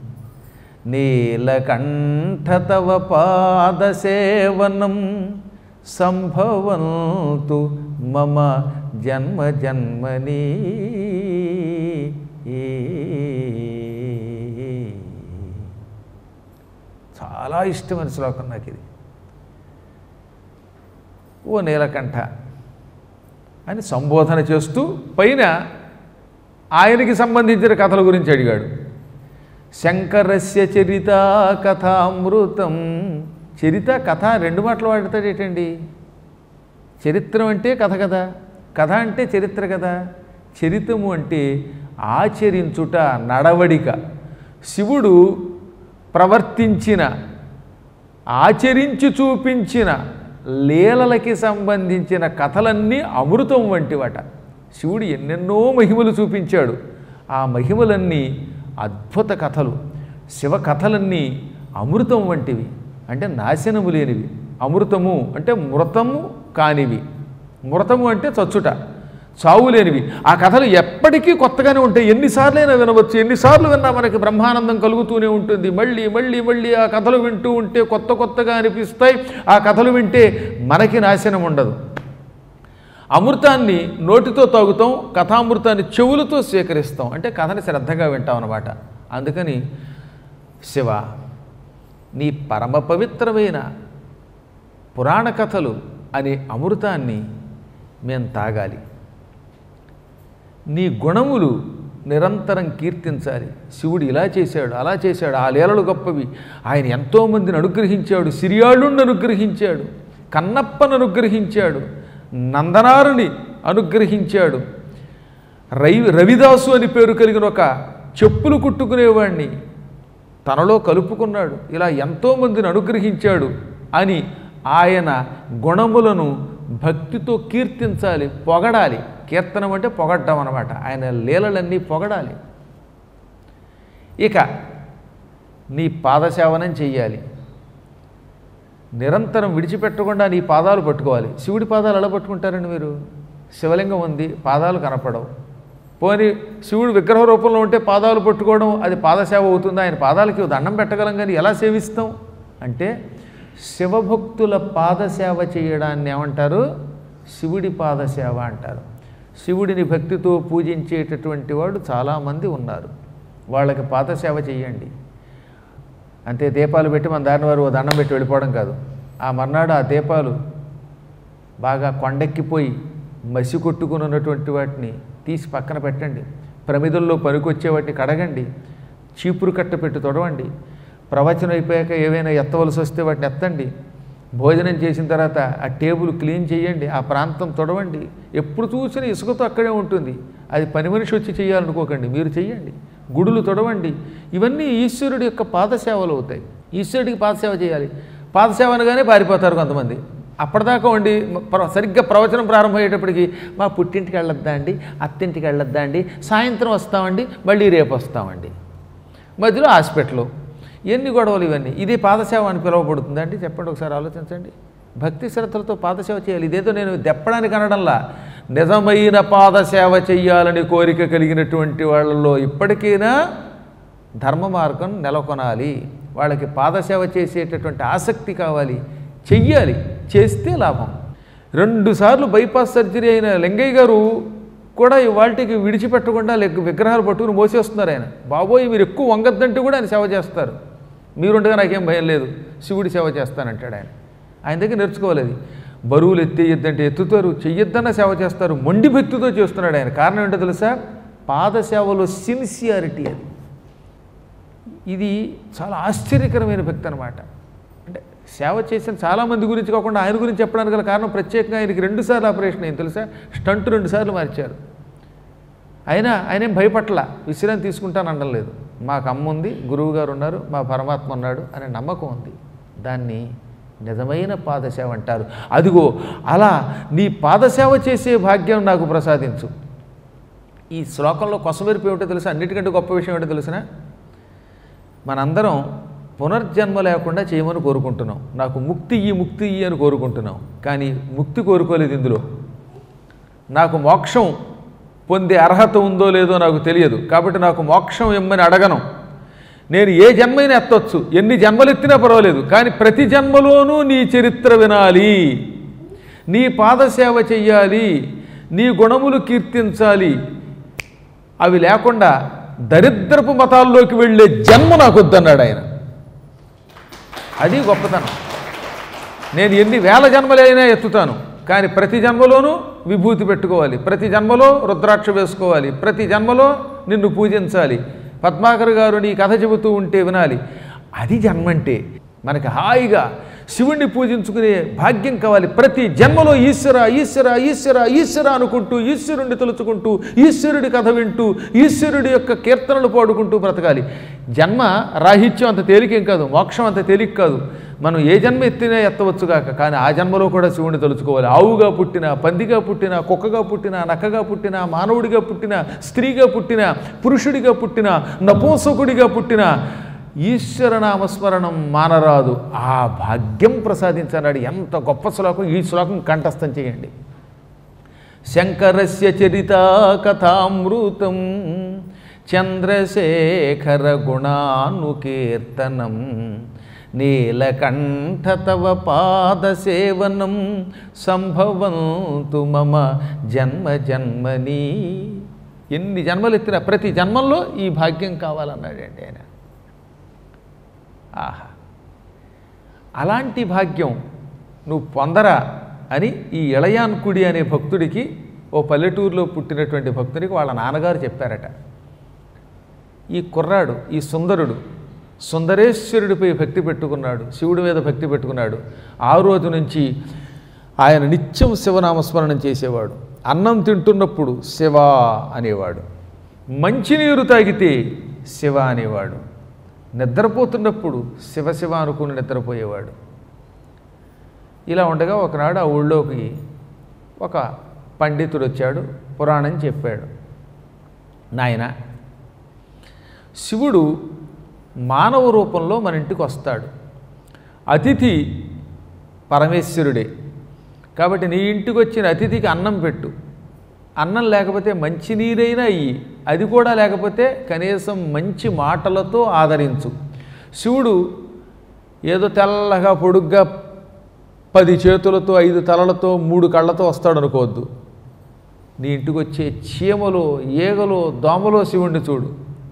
నీలకంఠ తవ పాదసేవనం సంభవంతు మమ జన్మ జన్మని. చాలా ఇష్టమైన శ్లోకం నాకు ఇది. ఓ నీలకంఠ అని సంబోధన చేస్తూ పైన ఆయనకి సంబంధించిన కథల గురించి అడిగాడు. శంకరస్య చరిత కథామృతం. చరిత కథ 2 మాటలు వాడతాడు ఏంటండి? చరిత్రం అంటే కథ కదా, కథ అంటే చరిత్ర కదా. చరితము అంటే ఆచరించుట, నడవడిక. శివుడు ప్రవర్తించిన, ఆచరించి చూపించిన లీలలకి సంబంధించిన కథలన్నీ అమృతం వంటివట. శివుడు ఎన్నెన్నో మహిమలు చూపించాడు. ఆ మహిమలన్నీ అద్భుత కథలు. శివ కథలన్నీ అమృతం వంటివి, అంటే నాశనము లేనివి. అమృతము అంటే మృతము కానివి, మృతము అంటే చచ్చుట, చావు లేనివి. ఆ కథలు ఎప్పటికీ కొత్తగానే ఉంటాయి. ఎన్నిసార్లైనా వినవచ్చు. ఎన్నిసార్లు విన్నా మనకి బ్రహ్మానందం కలుగుతూనే ఉంటుంది. మళ్ళీ మళ్ళీ మళ్ళీ ఆ కథలు వింటూ ఉంటే కొత్త కొత్తగా అనిపిస్తాయి. ఆ కథలు వింటే మనకి నాశనం ఉండదు. అమృతాన్ని నోటితో తాగుతాం, కథామృతాన్ని చెవులతో స్వీకరిస్తాం. అంటే కథని శ్రద్ధగా వింటాం అన్నమాట. అందుకని శివ, నీ పరమ పవిత్రమైన పురాణ కథలు అనే అమృతాన్ని మేము తాగాలి. నీ గుణములు నిరంతరం కీర్తించాలి. శివుడు ఇలా చేశాడు, అలా చేశాడు, ఆ లీలలు గొప్పవి. ఆయన ఎంతోమందిని అనుగ్రహించాడు. సిరియాళుణ్ణి అనుగ్రహించాడు, కన్నప్పను అనుగ్రహించాడు, నందనారుని అనుగ్రహించాడు, రవిదాసు అని పేరు కలిగిన ఒక చెప్పులు కుట్టుకునేవాడిని తనలో కలుపుకున్నాడు. ఇలా ఎంతోమందిని అనుగ్రహించాడు అని ఆయన గుణములను భక్తితో కీర్తించాలి, పొగడాలి. కీర్తనం అంటే పొగడ్డం అన్నమాట. ఆయన లీలలన్నీ పొగడాలి. ఇక నీ పాదసేవనం చెయ్యాలి. నిరంతరం విడిచిపెట్టకుండా నీ పాదాలు పట్టుకోవాలి. శివుడి పాదాలు ఎలా పట్టుకుంటారండి మీరు? శివలింగం ఉంది, పాదాలు కనపడవు. పోనీ శివుడు విగ్రహ రూపంలో ఉంటే పాదాలు పట్టుకోవడం అది పాదసేవ అవుతుంది. ఆయన పాదాలకి దండం పెట్టగలం, కానీ ఎలా సేవిస్తాం అంటే శివభక్తుల పాదసేవ చేయడాన్ని ఏమంటారు? శివుడి పాదసేవ అంటారు. శివుడిని భక్తితో పూజించేటటువంటి వాడు చాలామంది ఉన్నారు. వాళ్ళకి పాదసేవ చేయండి. అంతే, దీపాలు పెట్టి మన దారిని వారు దండం పెట్టి వెళ్ళిపోవడం కాదు. ఆ మర్నాడు ఆ దీపాలు బాగా కొండెక్కిపోయి మసి కొట్టుకుని ఉన్నటువంటి వాటిని తీసి పక్కన పెట్టండి. ప్రమిదల్లో పనికొచ్చే వాటిని కడగండి. చీపురు కట్ట పెట్టి తొడవండి. ప్రవచనం అయిపోయాక ఏవైనా ఎత్తవలసి వస్తే వాటిని ఎత్తండి. భోజనం చేసిన తర్వాత ఆ టేబుల్ క్లీన్ చేయండి. ఆ ప్రాంతం తొడవండి. ఎప్పుడు చూసినా ఇసుకతో అక్కడే ఉంటుంది. అది పని మనిషి వచ్చి చేయాలనుకోకండి, మీరు చెయ్యండి. గుడులు తొడవండి. ఇవన్నీ ఈశ్వరుడి యొక్క పాదసేవలు అవుతాయి. ఈశ్వరుడికి పాదసేవ చేయాలి. పాదసేవ అనగానే పారిపోతారు కొంతమంది. అప్పటిదాకా ఉండి సరిగ్గా ప్రవచనం ప్రారంభమయ్యేటప్పటికి మా పుట్టింటికి వెళ్ళొద్దా అండి, అత్తింటికి వెళ్ళొద్దా అండి, సాయంత్రం వస్తామండి, మళ్ళీ రేపు వస్తామండి, మధ్యలో హాస్పిటల్, ఎన్ని గొడవలు ఇవన్నీ. ఇది పాదసేవ అని పిలువబడుతుందండి? చెప్పండి, ఒకసారి ఆలోచించండి. భక్తి శ్రద్ధలతో పాదసేవ చేయాలి. ఇదేదో నేను దెప్పడానికి అనడంలా, నిజమైన పాదసేవ చెయ్యాలని కోరిక కలిగినటువంటి వాళ్ళలో ఇప్పటికైనా ధర్మ మార్గం నెలకొనాలి. వాళ్ళకి పాదసేవ చేసేటటువంటి ఆసక్తి కావాలి. చెయ్యాలి, చేస్తే లాభం. 2 సార్లు బైపాస్ సర్జరీ అయిన లింగయ్య గారు కూడా ఇవాళకి విడిచిపెట్టకుండా విగ్రహాలు పట్టుకుని మోసేస్తున్నారు. ఆయన బాబోయ్ మీరు ఎక్కువ వంగద్దంటే కూడా ఆయన సేవ చేస్తారు. మీరుండగా నాకేం భయం లేదు, శివుడి సేవ చేస్తానంటాడు ఆయన. ఆయన దగ్గర నేర్చుకోలేదు. బరువులు ఎత్తేయొద్దంటే ఎత్తుతారు, చెయ్యొద్దన్న సేవ చేస్తారు. మొండి భక్తితో చేస్తున్నాడు ఆయన. కారణం ఏంటో తెలుసా? పాదసేవలో సిన్సియారిటీ అది. ఇది చాలా ఆశ్చర్యకరమైన భక్తి అనమాట. అంటే సేవ చేసిన చాలామంది గురించి కాకుండా ఆయన గురించి చెప్పడానికి గల కారణం ప్రత్యేకంగా ఆయనకి 2 సార్లు ఆపరేషన్ అయింది తెలుసా. స్టంట్ 2 సార్లు మార్చారు. ఆయనేం భయపట్ల, విశ్రాంతి తీసుకుంటాను అనలేదు. మాకు అమ్మ ఉంది, గురువు గారు ఉన్నారు, మా పరమాత్మ ఉన్నాడు అనే నమ్మకం ఉంది. దాన్ని నిజమైన పాదసేవ అంటారు. అదిగో అలా నీ పాదసేవ చేసే భాగ్యం నాకు ప్రసాదించు. ఈ శ్లోకంలో కొసమెరిపి ఏమిటో తెలుసా? అన్నిటికంటే గొప్ప విషయం ఏంటో తెలిసిన, మనందరం పునర్జన్మ లేకుండా చేయమని కోరుకుంటున్నాం. నాకు ముక్తి ఇయ్యి అని కోరుకుంటున్నాం. కానీ ముక్తి కోరుకోలేదు ఇందులో. నాకు మోక్షం పొందే అర్హత ఉందో లేదో నాకు తెలియదు, కాబట్టి నాకు మోక్షం ఇమ్మని అడగను. నేను ఏ జన్మైనా ఎత్తవచ్చు, ఎన్ని జన్మలు ఎత్తినా పర్వాలేదు, కానీ ప్రతి జన్మలోనూ నీ చరిత్ర వినాలి, నీ పాదసేవ చెయ్యాలి, నీ గుణములు కీర్తించాలి. అవి లేకుండా దరిద్రపు మతాల్లోకి వెళ్ళే జన్మ నాకు వద్దన్నాడు ఆయన. అది గొప్పతనం. నేను ఎన్ని వేల జన్మలైనా ఎత్తుతాను, కానీ ప్రతి జన్మలోనూ విభూతి పెట్టుకోవాలి, ప్రతి జన్మలో రుద్రాక్ష వేసుకోవాలి, ప్రతి జన్మలో నిన్ను పూజించాలి. పద్మాకర్ గారు నీ కథ చెబుతూ ఉంటే వినాలి. అది జన్మంటే. మనకి హాయిగా శివుణ్ణి పూజించుకునే భాగ్యం కావాలి. ప్రతి జన్మలో ఈశ్వర ఈశ్వర ఈశ్వర ఈశ్వర అనుకుంటూ, ఈశ్వరుణ్ణి తలుచుకుంటూ, ఈశ్వరుడి కథ వింటూ, ఈశ్వరుడి యొక్క కీర్తనలు పాడుకుంటూ బ్రతకాలి. జన్మ రాహిత్యం అంత తేలికేం కాదు, మోక్షం అంత తేలిక కాదు. మనం ఏ జన్మ ఎత్తినా ఎత్తవచ్చుగాక, కానీ ఆ జన్మలో కూడా శివుణ్ణి తలుచుకోవాలి. ఆవుగా పుట్టినా, పందిగా పుట్టినా, కుక్కగా పుట్టినా, నక్కగా పుట్టినా, మానవుడిగా పుట్టినా, స్త్రీగా పుట్టినా, పురుషుడిగా పుట్టినా, నపుంసకుడిగా పుట్టినా ఈశ్వర నామస్మరణం మానరాదు. ఆ భాగ్యం ప్రసాదించన్నాడు. ఎంత గొప్ప శ్లోకం! ఈ శ్లోకం కంఠస్థం చేయండి. శంకరస్య చరితా కథామృతం చంద్రశేఖర గుణానుకీర్తనం నీలకంఠ తవ పాదసేవనం సంభవంతు మమ జన్మ జన్మని. ఎన్ని జన్మలు ఎత్తినా ప్రతి జన్మల్లో ఈ భాగ్యం కావాలన్నాడండి ఆయన. ఆహా, అలాంటి భాగ్యం నువ్వు పొందరా అని ఈ ఇళయాన్కుడి అనే భక్తుడికి, ఓ పల్లెటూరులో పుట్టినటువంటి భక్తుడికి వాళ్ళ నాన్నగారు చెప్పారట. ఈ కుర్రాడు, ఈ సుందరుడు సుందరేశ్వరుడిపై భక్తి పెట్టుకున్నాడు, శివుడి మీద భక్తి పెట్టుకున్నాడు. ఆ రోజు నుంచి ఆయన నిత్యం శివనామస్మరణం చేసేవాడు. అన్నం తింటున్నప్పుడు శివ అనేవాడు, మంచినీరు తాగితే శివ అనేవాడు, నిద్రపోతున్నప్పుడు శివశివ అనుకుని నిద్రపోయేవాడు. ఇలా ఉండగా ఒకనాడు ఆ ఊళ్ళోకి ఒక పండితుడు వచ్చాడు, పురాణం చెప్పాడు. నాయన, శివుడు మానవ రూపంలో మన ఇంటికి వస్తాడు. అతిథి పరమేశ్వరుడే, కాబట్టి నీ ఇంటికి వచ్చిన అతిథికి అన్నం పెట్టు. అన్నం లేకపోతే మంచినీరైనా ఇయ్యి, అది కూడా లేకపోతే కనీసం మంచి మాటలతో ఆదరించు. శివుడు ఏదో తెల్లగా పొడుగ్గా 10 చేతులతో 5 తలలతో 3 కళ్ళతో వస్తాడు అనుకోవద్దు. నీ ఇంటికి వచ్చే చీమలో, ఈగలో, దోమలో శివుణ్ణి చూడు.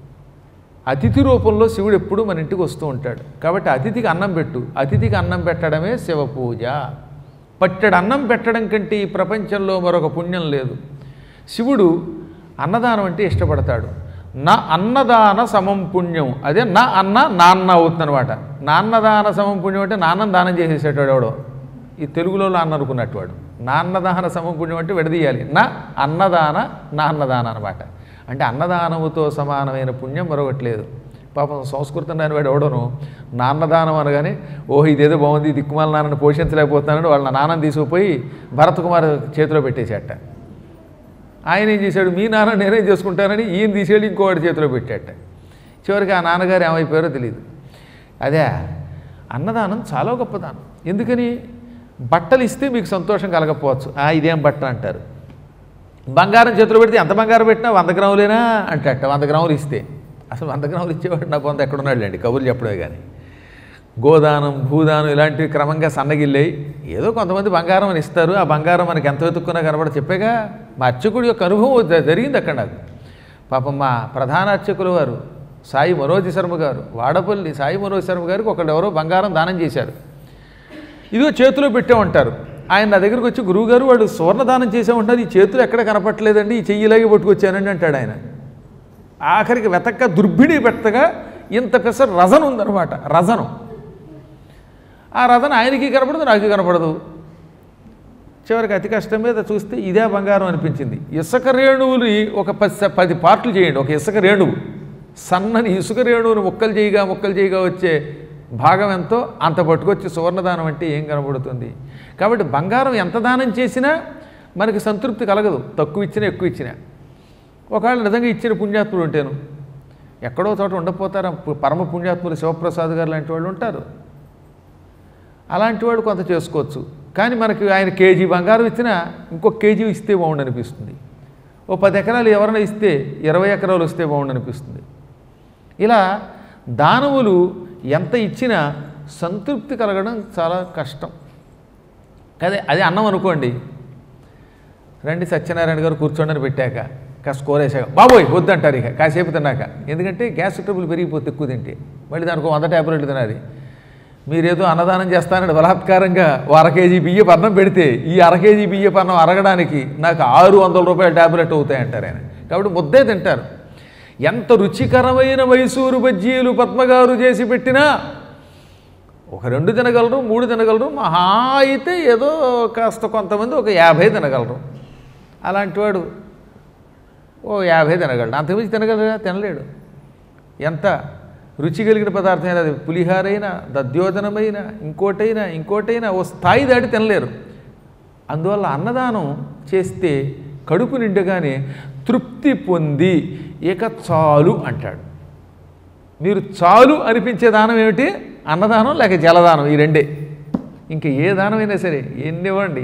అతిథి రూపంలో శివుడు ఎప్పుడు మన ఇంటికి వస్తూ ఉంటాడు. కాబట్టి అతిథికి అన్నం పెట్టు. అతిథికి అన్నం పెట్టడమే శివ పూజ. పట్టెడు అన్నం పెట్టడం కంటే ఈ ప్రపంచంలో మరొక పుణ్యం లేదు. శివుడు అన్నదానం అంటే ఇష్టపడతాడు. నా అన్నదాన సమం పుణ్యం. అదే నా అన్న నాన్న అవుతుందన్నమాట. నాన్నదాన సమం పుణ్యం అంటే నాన్నను దానం చేసేసేటాడు ఎవడో. ఈ తెలుగులో నాన్న అనుకున్నట్టు వాడు. నాన్నదాన సమం పుణ్యం అంటే విడదీయాలి. నా అన్నదాన నాన్నదాన అనమాట. అంటే అన్నదానముతో సమానమైన పుణ్యం మరొకట్లేదు. పాపం సంస్కృతం రాని వాడు ఎవడను నాన్నదానం అనగానే, ఓహో ఇదేదో బాగుంది, దిక్కుమాల నాన్నని పోషించలేకపోతున్నాడు, వాళ్ళ నాన్నని తీసుకుపోయి భరత్ కుమార్ చేతిలో పెట్టేసేట. ఆయన ఏం చేశాడు, మీ నాన్న నేనేం చేసుకుంటానని ఈయన తీసేది ఇంకోవాడి చేతిలో పెట్టాట. చివరికి ఆ నాన్నగారు ఏమైపోయారో తెలియదు. అదే అన్నదానం చాలా గొప్పదానం. ఎందుకని? బట్టలు ఇస్తే మీకు సంతోషం కలగకపోవచ్చు, ఇదేం బట్ట అంటారు. బంగారం చేతిలో పెడితే ఎంత బంగారం పెట్టినా 100 గ్రాములేనా అంటట. 100 గ్రాములు ఇస్తే, అసలు 100 గ్రాములు ఇచ్చేవాడు నా పొంద ఎక్కడున్నాడు లేండి, కబుర్లు చెప్పడే కానీ. గోదానం, భూదానం ఇలాంటివి క్రమంగా సన్నగిల్లాయి. ఏదో కొంతమంది బంగారం అని ఇస్తారు, ఆ బంగారం మనకి ఎంత వెతుక్కున్నా కనబడ చెప్పేగా. మా అర్చకుడి యొక్క అనుభవం జరిగింది అక్కడ నాకు. పాపం మా ప్రధాన అర్చకులు వారు సాయి మనోజ్ శర్మ గారు, వాడపల్లి సాయి మనోజ్ శర్మ గారికి ఒకళ్ళు ఎవరో బంగారం దానం చేశారు. ఇదిగో చేతిలో పెట్టామంటారు. ఆయన నా దగ్గరికి వచ్చి గురువుగారు వాడు సువర్ణదానం చేసే ఉంటారు, ఈ చేతులు ఎక్కడ కనపట్టలేదండి, ఈ చెయ్యిలాగే పట్టుకొచ్చానండి అంటాడు ఆయన. ఆఖరికి వెతక్క దుర్భిడి పెట్టగా ఇంత పెద్ద రజన ఉందన్నమాట, రజనం. ఆ రజన ఆయనకి కనపడదు, నాకు కనపడదు. చివరికి అతి కష్టం మీద చూస్తే ఇదే బంగారం అనిపించింది. ఇసుక రేణువుని ఒక 10 పార్ట్లు చేయండి, ఒక ఇసుక రేణువు, సన్నని ఇసుక రేణువుని ముక్కలు చేయగా వచ్చే భాగం ఎంతో అంత పట్టుకొచ్చి సువర్ణదానం అంటే ఏం కనబడుతుంది. కాబట్టి బంగారం ఎంత దానం చేసినా మనకి సంతృప్తి కలగదు, తక్కువ ఇచ్చినా ఎక్కువ ఇచ్చినా. ఒకవేళ నిజంగా ఇచ్చిన పుణ్యాత్ములు ఉంటేను, ఎక్కడో చోట ఉండకపోతారా, పరమ పుణ్యాత్ములు శివప్రసాద్ గారు లాంటి వాళ్ళు ఉంటారు, అలాంటి వాడు కొంత చేసుకోవచ్చు. కానీ మనకి ఆయన కేజీ బంగారం ఇచ్చినా ఇంకొక కేజీ ఇస్తే బాగుండనిపిస్తుంది. ఓ 10 ఎకరాలు ఎవరైనా ఇస్తే 20 ఎకరాలు వస్తే బాగుండనిపిస్తుంది. ఇలా దానములు ఎంత ఇచ్చినా సంతృప్తి కలగడం చాలా కష్టం. అదే అన్నం అనుకోండి, రండి సత్యనారాయణ గారు కూర్చోండి పెట్టాక కాస్త కోరేసాక బాబోయ్ వద్దంటారు ఇక కాసేపు తిన్నాక. ఎందుకంటే గ్యాస్ ట్రబుల్ పెరిగిపోతే ఎక్కువ తింటే మళ్ళీ దానికి 100 ట్యాబ్లెట్లు తినాలి. మీరేదో అన్నదానం చేస్తానని బలాత్కారంగా 1/2 కేజీ బియ్యపు అన్నం పెడితే ఈ 1/2 కేజీ బియ్యపు అన్నం అరగడానికి నాకు 600 రూపాయల ట్యాబ్లెట్ అవుతాయంటారు ఆయన. కాబట్టి ముద్దే తింటారు. ఎంత రుచికరమైన మైసూరు బజ్జీలు పద్మగారు చేసి పెట్టినా ఒక 2 తినగలరు, 3 తినగలరు, మహా అయితే ఏదో కాస్త కొంతమంది ఒక 50 తినగలరు. అలాంటి వాడు ఓ 50 తినగలడు, అంతకుమించి తినలేడు. ఎంత రుచి కలిగిన పదార్థం అది పులిహారైనా దద్యోజనమైన ఇంకోటైనా ఓ స్థాయి దాటి తినలేరు. అందువల్ల అన్నదానం చేస్తే కడుపు నిండగానే తృప్తి పొంది ఇక చాలు అంటాడు. మీరు చాలు అనిపించే దానం ఏమిటి? అన్నదానం లేక జలదానం, ఈ రెండే. ఇంక ఏ దానమైనా సరే ఎన్నివ్వండి.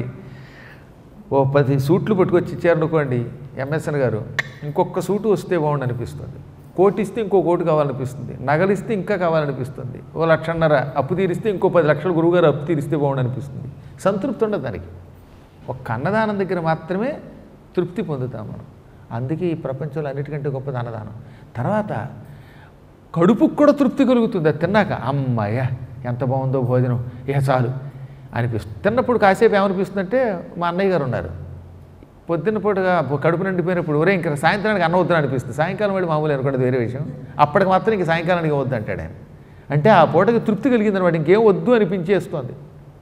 ఓ 10 సూట్లు పట్టుకొచ్చి ఇచ్చారనుకోండి ఎంఎస్ఎన్ గారు, ఇంకొక సూటు వస్తే బాగుండు అనిపిస్తుంది. కోటి ఇస్తే ఇంకో కోటి కావాలనిపిస్తుంది, నగలిస్తే ఇంకా కావాలనిపిస్తుంది, ఓ 1,50,000 అప్పు తీరిస్తే ఇంకో 10 లక్షలు గురువుగారు అప్పు తీరిస్తే బాగుండు అనిపిస్తుంది. సంతృప్తి ఉండదు దానికి. ఒక్క అన్నదానం దగ్గర మాత్రమే తృప్తి పొందుతాం మనం. అందుకే ఈ ప్రపంచంలో అన్నిటికంటే గొప్పది అన్నదానం. తర్వాత కడుపుకు కూడా తృప్తి కలుగుతుంది. అది తిన్నాక అమ్మాయ ఎంత బాగుందో భోజనం, ఇక చాలు అనిపిస్తుంది. తిన్నప్పుడు కాసేపు ఏమనిపిస్తుందంటే, మా అన్నయ్య గారు ఉన్నారు, పొద్దున్న పూటగా కడుపు నిండిపోయినప్పుడు ఒరే ఇంకా సాయంత్రానికి అన్నం వద్దని అనిపిస్తుంది. సాయంకాలం వెళ్ళి మామూలు అనుకోండి, వేరే విషయం. అప్పటికి మాత్రం ఇంక సాయంకాలానికి వద్దు అంటాడు ఆయన. అంటే ఆ పూటకి తృప్తి కలిగింది అనమాట, ఇంకేం వద్దు అనిపించేస్తుంది.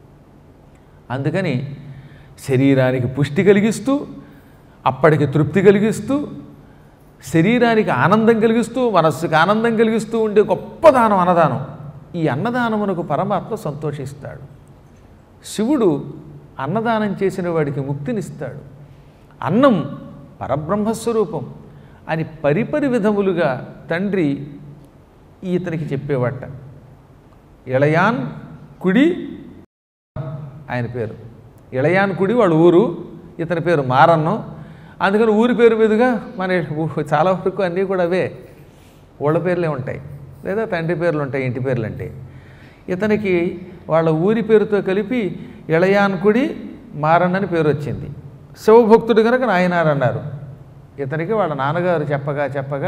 అందుకని శరీరానికి పుష్టి కలిగిస్తూ, అప్పటికి తృప్తి కలిగిస్తూ, శరీరానికి ఆనందం కలిగిస్తూ, మనస్సుకి ఆనందం కలిగిస్తూ ఉండే గొప్ప దానం అన్నదానం. ఈ అన్నదానమునకు పరమాత్మ సంతోషిస్తాడు. శివుడు అన్నదానం చేసిన వాడికి ముక్తినిస్తాడు. అన్నం పరబ్రహ్మస్వరూపం అని పరిపరి విధములుగా తండ్రి ఇతనికి చెప్పేవాట. ఇళయాన్ కుడి ఆయన పేరు, ఇళయాన్ కుడి వాళ్ళ ఊరు, ఇతని పేరు మారన్నం. అందుకని ఊరి పేరు మీదుగా మన చాలా వరకు అన్నీ కూడా అవే ఊళ్ళ పేర్లే ఉంటాయి, లేదా తండ్రి పేర్లు ఉంటాయి, ఇంటి పేర్లు అంటే. ఇతనికి వాళ్ళ ఊరి పేరుతో కలిపి ఇళయాన్కుడి మారన్నని పేరు వచ్చింది. శివభక్తుడు కనుక నాయనారు అన్నారు. ఇతనికి వాళ్ళ నాన్నగారు చెప్పగా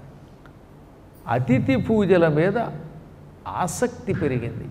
అతిథి పూజల మీద ఆసక్తి పెరిగింది.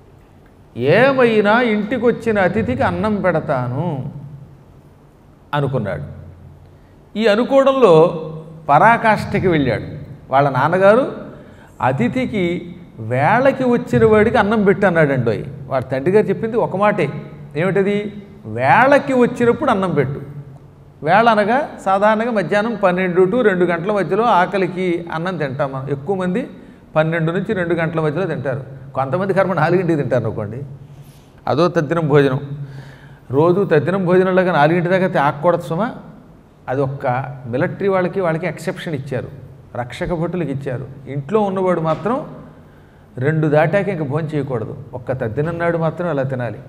ఏమైనా ఇంటికి వచ్చిన అతిథికి అన్నం పెడతాను అనుకున్నాడు. ఈ అనుకోవడంలో పరాకాష్ఠకి వెళ్ళాడు. వాళ్ళ నాన్నగారు అతిథికి వేళకి వచ్చిన వాడికి అన్నం పెట్టన్నాడండి. వాడి తండ్రి గారు చెప్పింది ఒక మాటే, ఏమిటది? వేళకి వచ్చినప్పుడు అన్నం పెట్టు. వేళ అనగా సాధారణంగా మధ్యాహ్నం 12 to 2 గంటల మధ్యలో ఆకలికి అన్నం తింటాం మనం. ఎక్కువ మంది 12 నుంచి 2 గంటల మధ్యలో తింటారు. కొంతమంది కర్మ 4 తింటారు అనుకోండి, అదో తద్దినం భోజనం. రోజు తద్దినం భోజనంలాగా 4 దాకా తాగకూడదు సుమా. అది ఒక్క మిలిటరీ వాళ్ళకి ఎక్సెప్షన్ ఇచ్చారు, రక్షక భటులకు ఇచ్చారు. ఇంట్లో ఉన్నవాడు మాత్రం 2 దాటాక ఇంక భోజనం చేయకూడదు. ఒక్క తద్దినం నాడు మాత్రం అలా తినాలి.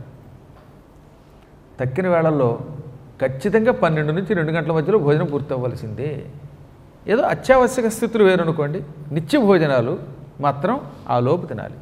తక్కిన వేళల్లో ఖచ్చితంగా 12 నుంచి 2 గంటల మధ్యలో భోజనం పూర్తవ్వాల్సిందే. ఏదో అత్యావశ్యక స్థితులు వేరనుకోండి, నిత్య భోజనాలు మాత్రం ఆ లోపు తినాలి.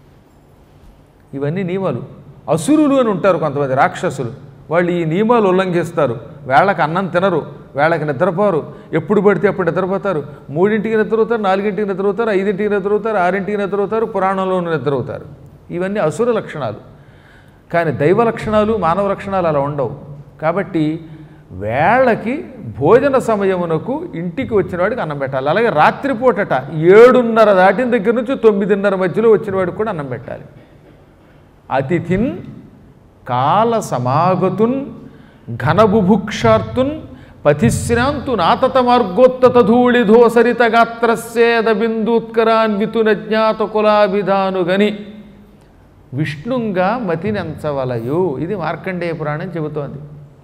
ఇవన్నీ నియమాలు. అసురులు అని ఉంటారు కొంతమంది రాక్షసులు, వాళ్ళు ఈ నియమాలు ఉల్లంఘిస్తారు. వేళకు అన్నం తినరు, వేళకి నిద్రపోరు, ఎప్పుడు పడితే అప్పుడు నిద్రపోతారు. 3ంటికి నిద్రపోతారు, 4ంటికి నిద్రపోతారు, 5ంటికి నిద్రపోతారు, 6ంటికి నిద్రపోతారు, పురాణంలోనూ నిద్రపోతారు. ఇవన్నీ అసుర లక్షణాలు. కానీ దైవ లక్షణాలు మానవ లక్షణాలు అలా ఉండవు. కాబట్టి వేళకి భోజన సమయమునకు ఇంటికి వచ్చిన వాడికి అన్నం పెట్టాలి. అలాగే రాత్రిపూటట 7:30 దాటిన దగ్గర నుంచి 9:30 మధ్యలో వచ్చిన వాడికి కూడా అన్నం పెట్టాలి. అతిథిన్ కాల సమాగతున్ ఘనబుభుక్షార్తున్ పతిశ్రాంతు నాతత మార్గోత్తత ధూళిధోసరిత గాత్రస్యేద బిందూత్కరాన్వితున జ్ఞాత కులాభిధానుగని విష్ణుంగా మతినెంచవలయు. ఇది మార్కండేయ పురాణం చెబుతోంది.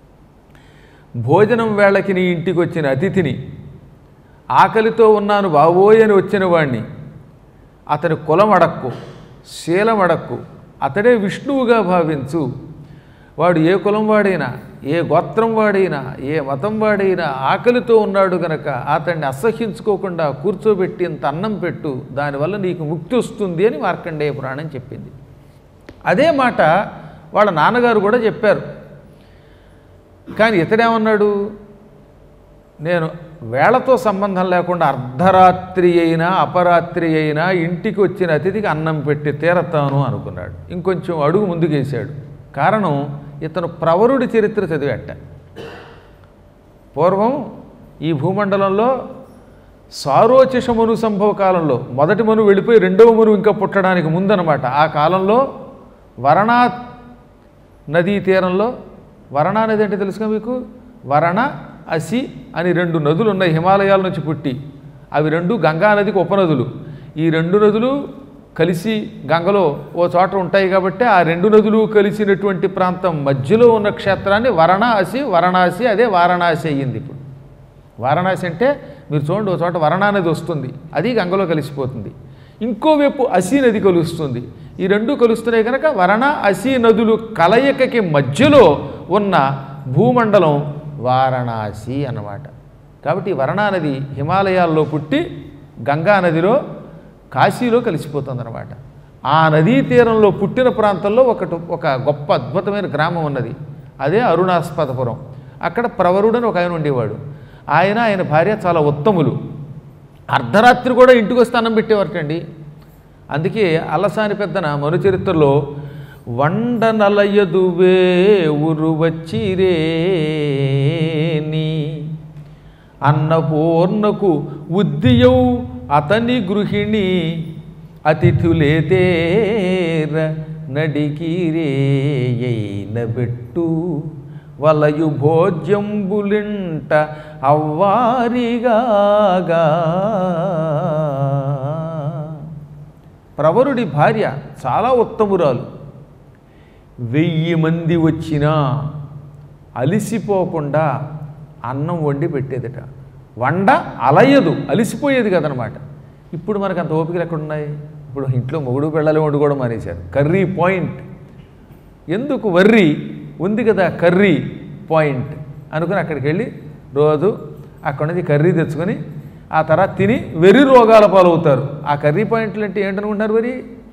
భోజనం వేళకి నీ ఇంటికి వచ్చిన అతిథిని, ఆకలితో ఉన్నాను బావోయ్ అని వచ్చిన వాడిని అతని కులం అడక్కు, శీలం అడక్కు, అతడే విష్ణువుగా భావించు. వాడు ఏ కులం వాడైనా, ఏ గోత్రం వాడైనా, ఏ మతం వాడైనా ఆకలితో ఉన్నాడు గనక అతన్ని అసహ్యించుకోకుండా కూర్చోబెట్టి ఇంత అన్నం పెట్టు, దానివల్ల నీకు ముక్తి వస్తుంది అని మార్కండేయ పురాణం చెప్పింది. అదే మాట వాళ్ళ నాన్నగారు కూడా చెప్పారు. కానీ ఇతడేమన్నాడు, నేను వేళతో సంబంధం లేకుండా అర్ధరాత్రి అయినా అపరాత్రి అయినా ఇంటికి వచ్చిన అతిథికి అన్నం పెట్టి తీరతాను అనుకున్నాడు. ఇంకొంచెం అడుగు ముందుకేశాడు. కారణం, ఇతను ప్రవరుడి చరిత్ర చదివేట. పూర్వం ఈ భూమండలంలో సారోచిష మను సంభవ కాలంలో మొదటి మను వెళ్ళిపోయి రెండవ మను ఇంకా పుట్టడానికి ముందనమాట. ఆ కాలంలో వరణా నదీ తీరంలో, వరణా నది అంటే తెలుసుగా మీకు, వరణ అసి అని 2 నదులు ఉన్నాయి హిమాలయాల నుంచి పుట్టి. అవి 2 గంగా నదికి ఉపనదులు. ఈ 2 నదులు కలిసి గంగలో ఓ చోట ఉంటాయి కాబట్టి ఆ 2 నదులు కలిసినటువంటి ప్రాంతం మధ్యలో ఉన్న క్షేత్రాన్ని వారణాసి అదే వారణాసి అయ్యింది. ఇప్పుడు వారణాసి అంటే మీరు చూడండి, ఓ చోట వరణా నది వస్తుంది, అది గంగలో కలిసిపోతుంది. ఇంకోవైపు అసి నది కలుస్తుంది. ఈ 2 కలుస్తున్నాయి కనుక వరణ అసి నదులు కలయికకి మధ్యలో ఉన్న భూమండలం వారణాసి అన్నమాట. కాబట్టి వరణా నది హిమాలయాల్లో పుట్టి గంగా నదిలో కాశీలో కలిసిపోతుందన్నమాట. ఆ నదీ తీరంలో పుట్టిన ప్రాంతంలో ఒక గొప్ప అద్భుతమైన గ్రామం ఉన్నది. అదే అరుణాస్పదపురం. అక్కడ ప్రవరుడని ఒక ఆయన ఉండేవాడు. ఆయన భార్య చాలా ఉత్తములు. అర్ధరాత్రి కూడా ఇంటికి వస్తే అన్నం పెట్టేవారటండి. అందుకే అల్లసాని పెద్దన మను చరిత్రలో వండనలయదువే ఉరు వచ్చిరేని అన్నపూర్ణకు ఉద్దియౌ అతని గృహిణి అతిథులేతేర నడికిరేయైన బెట్టు వలయు భోజ్యంబులింట అవ్వారిగాగా. ప్రవరుడి భార్య చాలా ఉత్తమురాలు. 1000 మంది వచ్చినా అలిసిపోకుండా అన్నం వండి పెట్టేదిట. వండ అలయదు, అలిసిపోయేది కదనమాట. ఇప్పుడు మనకు అంత ఓపికలు ఎక్కడున్నాయి? ఇప్పుడు ఇంట్లో మొగుడు పిల్లలు వండుకోవడం మానేశారు. కర్రీ పాయింట్ ఎందుకు, వర్రీ ఉంది కదా కర్రీ పాయింట్ అనుకుని అక్కడికి వెళ్ళి రోజు అక్కడి నుంచి కర్రీ తెచ్చుకొని ఆ తర్వాత తిని వెర్రి రోగాల పాలవుతారు. ఆ కర్రీ పాయింట్లు అంటే ఏంటనుకుంటున్నారు? మరి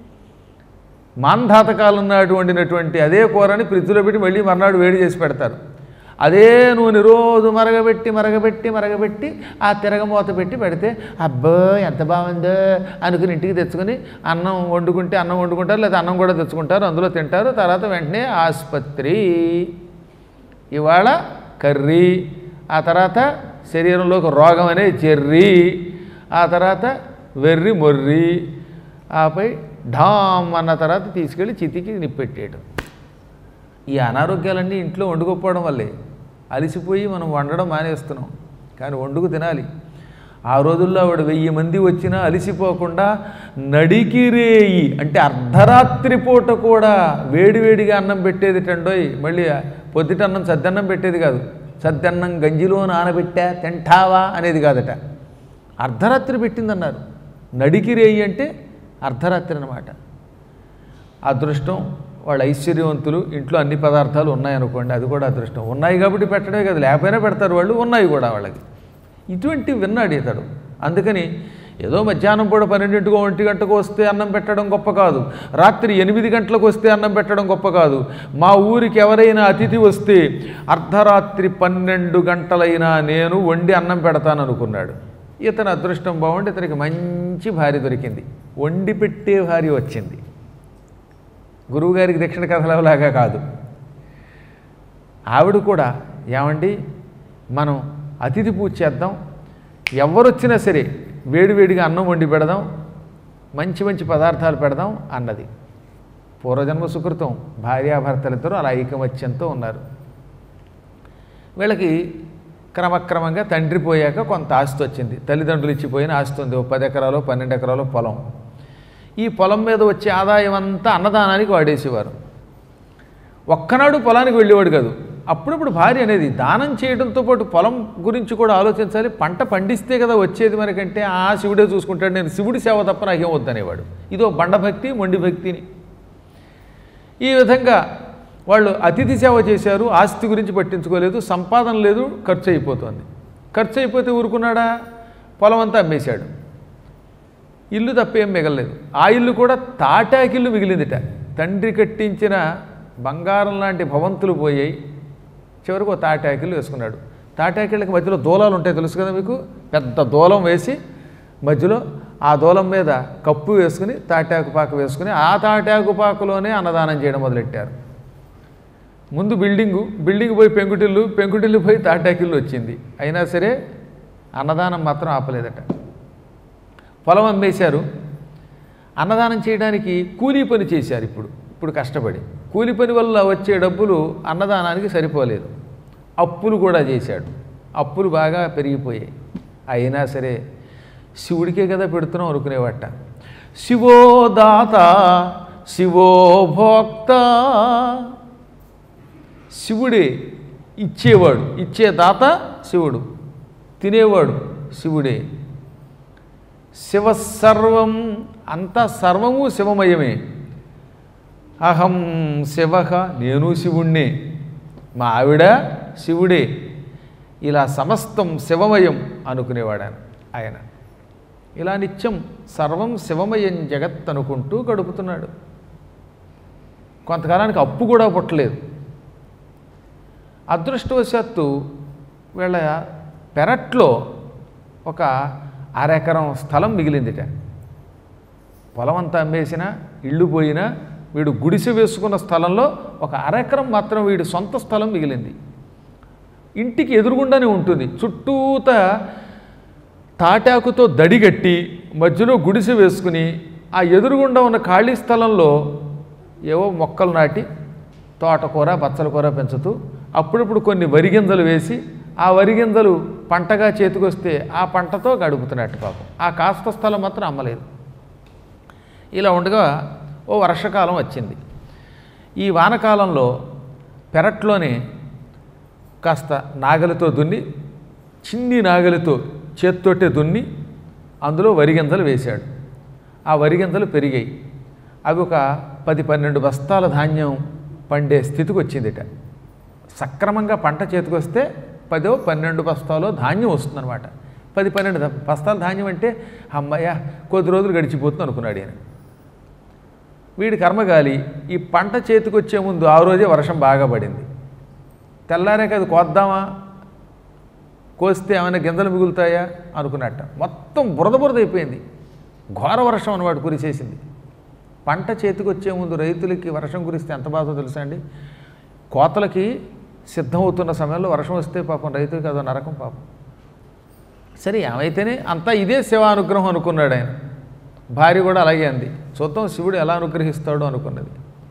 మాంధాతకాలం నాటి వండినటువంటి అదే కూరని ఫ్రిడ్జ్లో పెట్టి మళ్ళీ మర్నాడు వేడి చేసి పెడతారు. అదే నూనె రోజు మరగబెట్టి ఆ తిరగమూత పెట్టి పెడితే అబ్బో ఎంత బాగుందో అనుకుని ఇంటికి తెచ్చుకొని అన్నం వండుకుంటారు, లేదా అన్నం కూడా తెచ్చుకుంటారు, అందులో తింటారు. తర్వాత వెంటనే ఆసుపత్రి. ఇవాళ కర్రీ, ఆ తర్వాత శరీరంలోకి రోగం అనే చెర్రీ, ఆ తర్వాత వెర్రి మొర్రి, ఆపై ఢామ్ అన్న తర్వాత తీసుకెళ్ళి చితికి నిప్పెట్టేయడం. ఈ అనారోగ్యాలన్నీ ఇంట్లో వండుకోకపోవడం వల్లే అలిసిపోయి మనం వండడం మానేస్తున్నాం. కానీ వండుకు తినాలి. ఆ రోజుల్లో ఆవిడ 1000 మంది వచ్చినా అలిసిపోకుండా నడికిరేయి అంటే అర్ధరాత్రి పూట కూడా వేడివేడిగా అన్నం పెట్టేది టండోయ్. మళ్ళీ పొద్దుటన్నం సద్దన్నం పెట్టేది కాదు. సద్దన్నం గంజిలో నానబెట్టా తింటావా అనేది కాదట, అర్ధరాత్రి పెట్టిందన్నారు. నడికిరేయి అంటే అర్ధరాత్రి అన్నమాట. అదృష్టం వాళ్ళు ఐశ్వర్యవంతులు, ఇంట్లో అన్ని పదార్థాలు ఉన్నాయనుకోండి, అది కూడా అదృష్టం. ఉన్నాయి కాబట్టి పెట్టడమే కదా, లేకపోయినా పెడతారు వాళ్ళు, ఉన్నాయి కూడా వాళ్ళకి. ఇటువంటివి విన్నాడు ఇతడు. అందుకని ఏదో మధ్యాహ్నం పూట 12 1 గంటకు వస్తే అన్నం పెట్టడం గొప్ప కాదు, రాత్రి 8 గంటలకు వస్తే అన్నం పెట్టడం గొప్ప కాదు. మా ఊరికి ఎవరైనా అతిథి వస్తే అర్ధరాత్రి 12 గంటలైనా నేను వండి అన్నం పెడతాను అనుకున్నాడు. ఇతను అదృష్టం బాగుండి ఇతనికి మంచి భార్య దొరికింది, వండి పెట్టే భార్య వచ్చింది. గురువుగారికి దక్షిణ కథలలాగా కాదు. ఆవిడ కూడా ఏమండి మనం అతిథి పూజ చేద్దాం, ఎవరొచ్చినా సరే వేడివేడిగా అన్నం వండి పెడదాం, మంచి మంచి పదార్థాలు పెడదాం అన్నది. పూర్వజన్మ సుకృతం. భార్యాభర్తలిద్దరూ అలా ఐకమత్యంతో ఉన్నారు. వీళ్ళకి క్రమక్రమంగా తండ్రి పోయాక కొంత ఆస్తి వచ్చింది. తల్లిదండ్రులు ఇచ్చిపోయిన ఆస్తి ఉంది. 10 ఎకరాలు 12 ఎకరాలు పొలం. ఈ పొలం మీద వచ్చే ఆదాయం అంతా అన్నదానానికి వాడేసేవారు. ఒక్కనాడు పొలానికి వెళ్ళేవాడు కాదు. అప్పుడప్పుడు భార్య అనేది దానం చేయడంతో పాటు పొలం గురించి కూడా ఆలోచించాలి. పంట పండిస్తే కదా వచ్చేది మనకంటే, ఆ శివుడే చూసుకుంటాడు, నేను శివుడి సేవ తప్ప నాకేం వద్దనేవాడు. ఇదో బండభక్తి మొండి భక్తిని. ఈ విధంగా వాళ్ళు అతిథి సేవ చేశారు. ఆస్తి గురించి పట్టించుకోలేదు, సంపాదన లేదు, ఖర్చు అయిపోతుంది. ఖర్చు అయిపోతే ఊరుకున్నాడా? పొలం అంతా అమ్మేశాడు. ఇల్లు తప్పేం మిగలలేదు. ఆ ఇల్లు కూడా తాటాకిల్లు మిగిలిందిట. తండ్రి కట్టించిన బంగారం లాంటి భవంతులు పోయాయి. చివరికి ఒక తాటాకిల్లు వేసుకున్నాడు. తాటాకిళ్ళకి మధ్యలో దూలాలు ఉంటాయి, తెలుసు కదా మీకు. పెద్ద దూలం వేసి మధ్యలో ఆ దూలం మీద కప్పు వేసుకుని తాటాకుపాకు వేసుకుని ఆ తాటాకుపాకులోనే అన్నదానం చేయడం మొదలెట్టారు. ముందు బిల్డింగ్ పోయి పెంకుటిల్లు పోయి తాటాకిల్లు వచ్చింది. అయినా సరే అన్నదానం మాత్రం ఆపలేదట. పొలం అమ్మేశారు. అన్నదానం చేయడానికి కూలీ పని చేశారు. ఇప్పుడు కష్టపడి కూలి పని వల్ల వచ్చే డబ్బులు అన్నదానానికి సరిపోలేదు. అప్పులు కూడా చేశాడు. అప్పులు బాగా పెరిగిపోయాయి. అయినా సరే శివుడికే కదా పెడుతున్నాం అనుకునేవాట. శివో దాత శివో భోక్త. శివుడే ఇచ్చేవాడు, ఇచ్చే దాత శివుడు, తినేవాడు శివుడే. శివసర్వం, అంతా సర్వము శివమయమే. అహం శివ, నేను శివుణ్ణే, మా ఆవిడ శివుడే, ఇలా సమస్తం శివమయం అనుకునేవాడు ఆయన. ఇలా నిత్యం సర్వం శివమయం జగత్ అనుకుంటూ గడుపుతున్నాడు. కొంతకాలానికి అప్పు కూడా పుట్టలేదు. అదృష్టవశాత్తు వీళ్ళ పెరట్లో ఒక అరెకరం స్థలం మిగిలిందిట. పొలం అంతా అమ్మేసినా, ఇళ్ళు పోయినా, వీడు గుడిసె వేసుకున్న స్థలంలో ఒక అరెకరం మాత్రం వీడి సొంత స్థలం మిగిలింది. ఇంటికి ఎదురుగుండానే ఉంటుంది. చుట్టూత తాటాకుతో దడిగట్టి మధ్యలో గుడిసె వేసుకుని ఆ ఎదురుగుండా ఉన్న ఖాళీ స్థలంలో ఏవో మొక్కలు నాటి తోటకూర బచ్చల కూర పెంచుతూ అప్పుడప్పుడు కొన్ని వరిగింజలు వేసి ఆ వరిగింజలు పంటగా చేతికొస్తే ఆ పంటతో గడుపుతున్నట్టు పాపం. ఆ కాస్త స్థలం మాత్రం అమ్మలేదు. ఇలా ఉండగా ఓ వర్షకాలం వచ్చింది. ఈ వానకాలంలో పెరట్లోనే కాస్త నాగలితో దున్ని, చిన్ని నాగలితో చేత్తోటే దున్ని అందులో వరిగింజలు వేశాడు. ఆ వరిగింజలు పెరిగాయి. అవి ఒక 10-12 బస్తాల ధాన్యం పండే స్థితికి వచ్చిందిట. సక్రమంగా పంట చేతికొస్తే 10-12 బస్తాలో ధాన్యం వస్తుందన్నమాట. 10-12 బస్తాల ధాన్యం అంటే అమ్మయ్య కొద్ది రోజులు గడిచిపోతుంది అనుకున్నాడు ఈయన. వీడి కర్మగాలి ఈ పంట చేతికొచ్చే ముందు ఆ రోజే వర్షం బాగా పడింది. తెల్లారాక అది కోద్దామా, కోస్తే ఏమైనా గింజలు మిగులుతాయా అనుకున్నట్ట. మొత్తం బురద అయిపోయింది. ఘోర వర్షం అన్నమాట కురిసేసింది. పంట చేతికొచ్చే ముందు రైతులకి వర్షం కురిస్తే ఎంత బాధో తెలుసా అండి. కోతలకి సిద్ధమవుతున్న సమయంలో వర్షం వస్తే పాపం రైతులకి అదో నరకం పాపం. సరే ఏమైతేనే అంతా ఇదే శివానుగ్రహం అనుకున్నాడు ఆయన. భార్య కూడా అలాగే అంది. చూద్దాం శివుడు ఎలా అనుగ్రహిస్తాడో అనుకున్నది.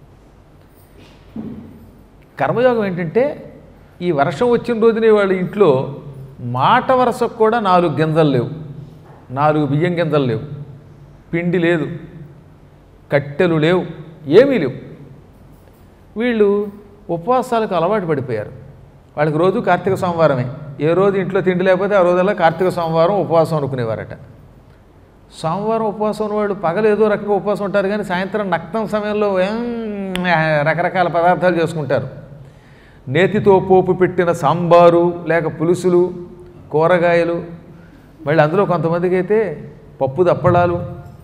కర్మయోగం ఏంటంటే ఈ వర్షం వచ్చిన రోజునే వాళ్ళ ఇంట్లో మాట వరసకు కూడా 4 గింజలు లేవు, 4 బియ్యం గింజలు లేవు, పిండి లేదు, కట్టెలు లేవు, ఏమీ లేవు. వీళ్ళు ఉపవాసాలకు అలవాటు పడిపోయారు. వాళ్ళకి రోజు కార్తీక సోమవారమే. ఏ రోజు ఇంట్లో తిండి లేకపోతే ఆ రోజల్లా కార్తీక సోమవారం ఉపవాసం అనుకునేవారట. సోమవారం ఉపవాసం ఉన్నవాళ్ళు పగలు ఏదో రకంగా ఉపవాసం ఉంటారు, కానీ సాయంత్రం నక్తం సమయంలో రకరకాల పదార్థాలు చేసుకుంటారు. నేతితో పోపు పెట్టిన సాంబారు లేక పులుసులు, కూరగాయలు, మళ్ళీ అందులో కొంతమందికి అయితే పప్పు దప్పడాలు,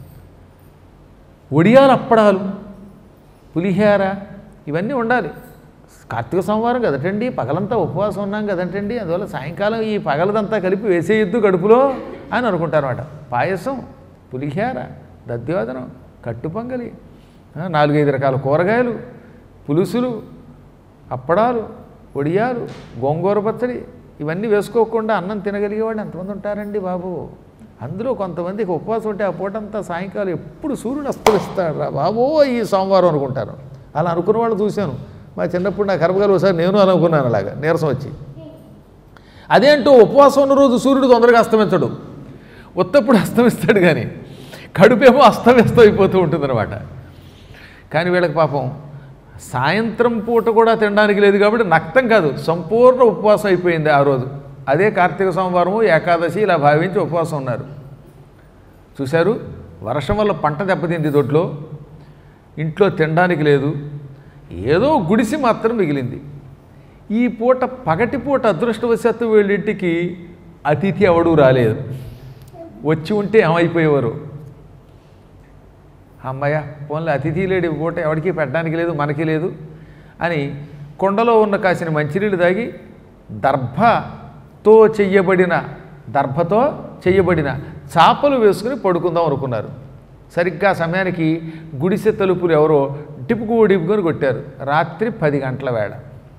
ఒడియాల అప్పడాలు, పులిహార, ఇవన్నీ ఉండాలి. కార్తీక సోమవారం కదటండి, పగలంతా ఉపవాసం ఉన్నాం కదటండి, అందువల్ల సాయంకాలం ఈ పగలదంతా కలిపి వేసేయద్దు కడుపులో అని అనుకుంటారు అన్నమాట. పాయసం, పులిహార, దద్యోదనం, కట్టు పొంగలి, 4-5 రకాల కూరగాయలు, పులుసులు, అప్పడాలు, వడియాలు, గోంగూర పచ్చడి ఇవన్నీ వేసుకోకుండా అన్నం తినగలిగేవాడు ఎంతమంది ఉంటారండి బాబు. అందులో కొంతమందికి ఉపవాసం ఉంటే ఆ పూటంతా సాయంకాలం ఎప్పుడు సూర్యుడు అస్తమిస్తాడు రా బాబో ఈ సోమవారం అనుకుంటారు. అలా అనుకున్న వాళ్ళు చూశాను. మా చిన్నప్పుడు నాకు కర్మగారు ఒకసారి నేను అనుకున్నాను అలాగా నీరసం వచ్చి. అదేంటో ఉపవాసం ఉన్న రోజు సూర్యుడు తొందరగా అస్తమించడు, ఉత్తప్పుడు అస్తమిస్తాడు, కానీ కడుపేమో అస్తవ్యస్తం అయిపోతూ ఉంటుందన్నమాట. కానీ వీళ్ళకి పాపం సాయంత్రం పూట కూడా తినడానికి లేదు కాబట్టి నక్తం కాదు, సంపూర్ణ ఉపవాసం అయిపోయింది ఆ రోజు. అదే కార్తీక సోమవారము, ఏకాదశి ఇలా భావించి ఉపవాసం ఉన్నారు. చూశారు, వర్షం వల్ల పంట దెబ్బతింది దొడ్లో, ఇంట్లో తినడానికి లేదు, ఏదో గుడిసి మాత్రం మిగిలింది. ఈ పూట పగటిపూట అదృష్టవశాత్తు వీళ్ళింటికి అతిథి ఎవడూ రాలేదు. వచ్చి ఉంటే ఏమైపోయేవారు. అమ్మయ్య పోన్లే అతిథి లేడు పూట ఎవరికి పెట్టడానికి లేదు మనకి లేదు అని కొండలో ఉన్న కాసిన మంచినీళ్ళు తాగి దర్భతో చెయ్యబడిన చాపలు వేసుకుని పడుకుందాం అనుకున్నారు. సరిగ్గా సమయానికి గుడిసె తలుపులు ఎవరో డిపుకొని కొట్టారు. రాత్రి 10 గంటల వేళ.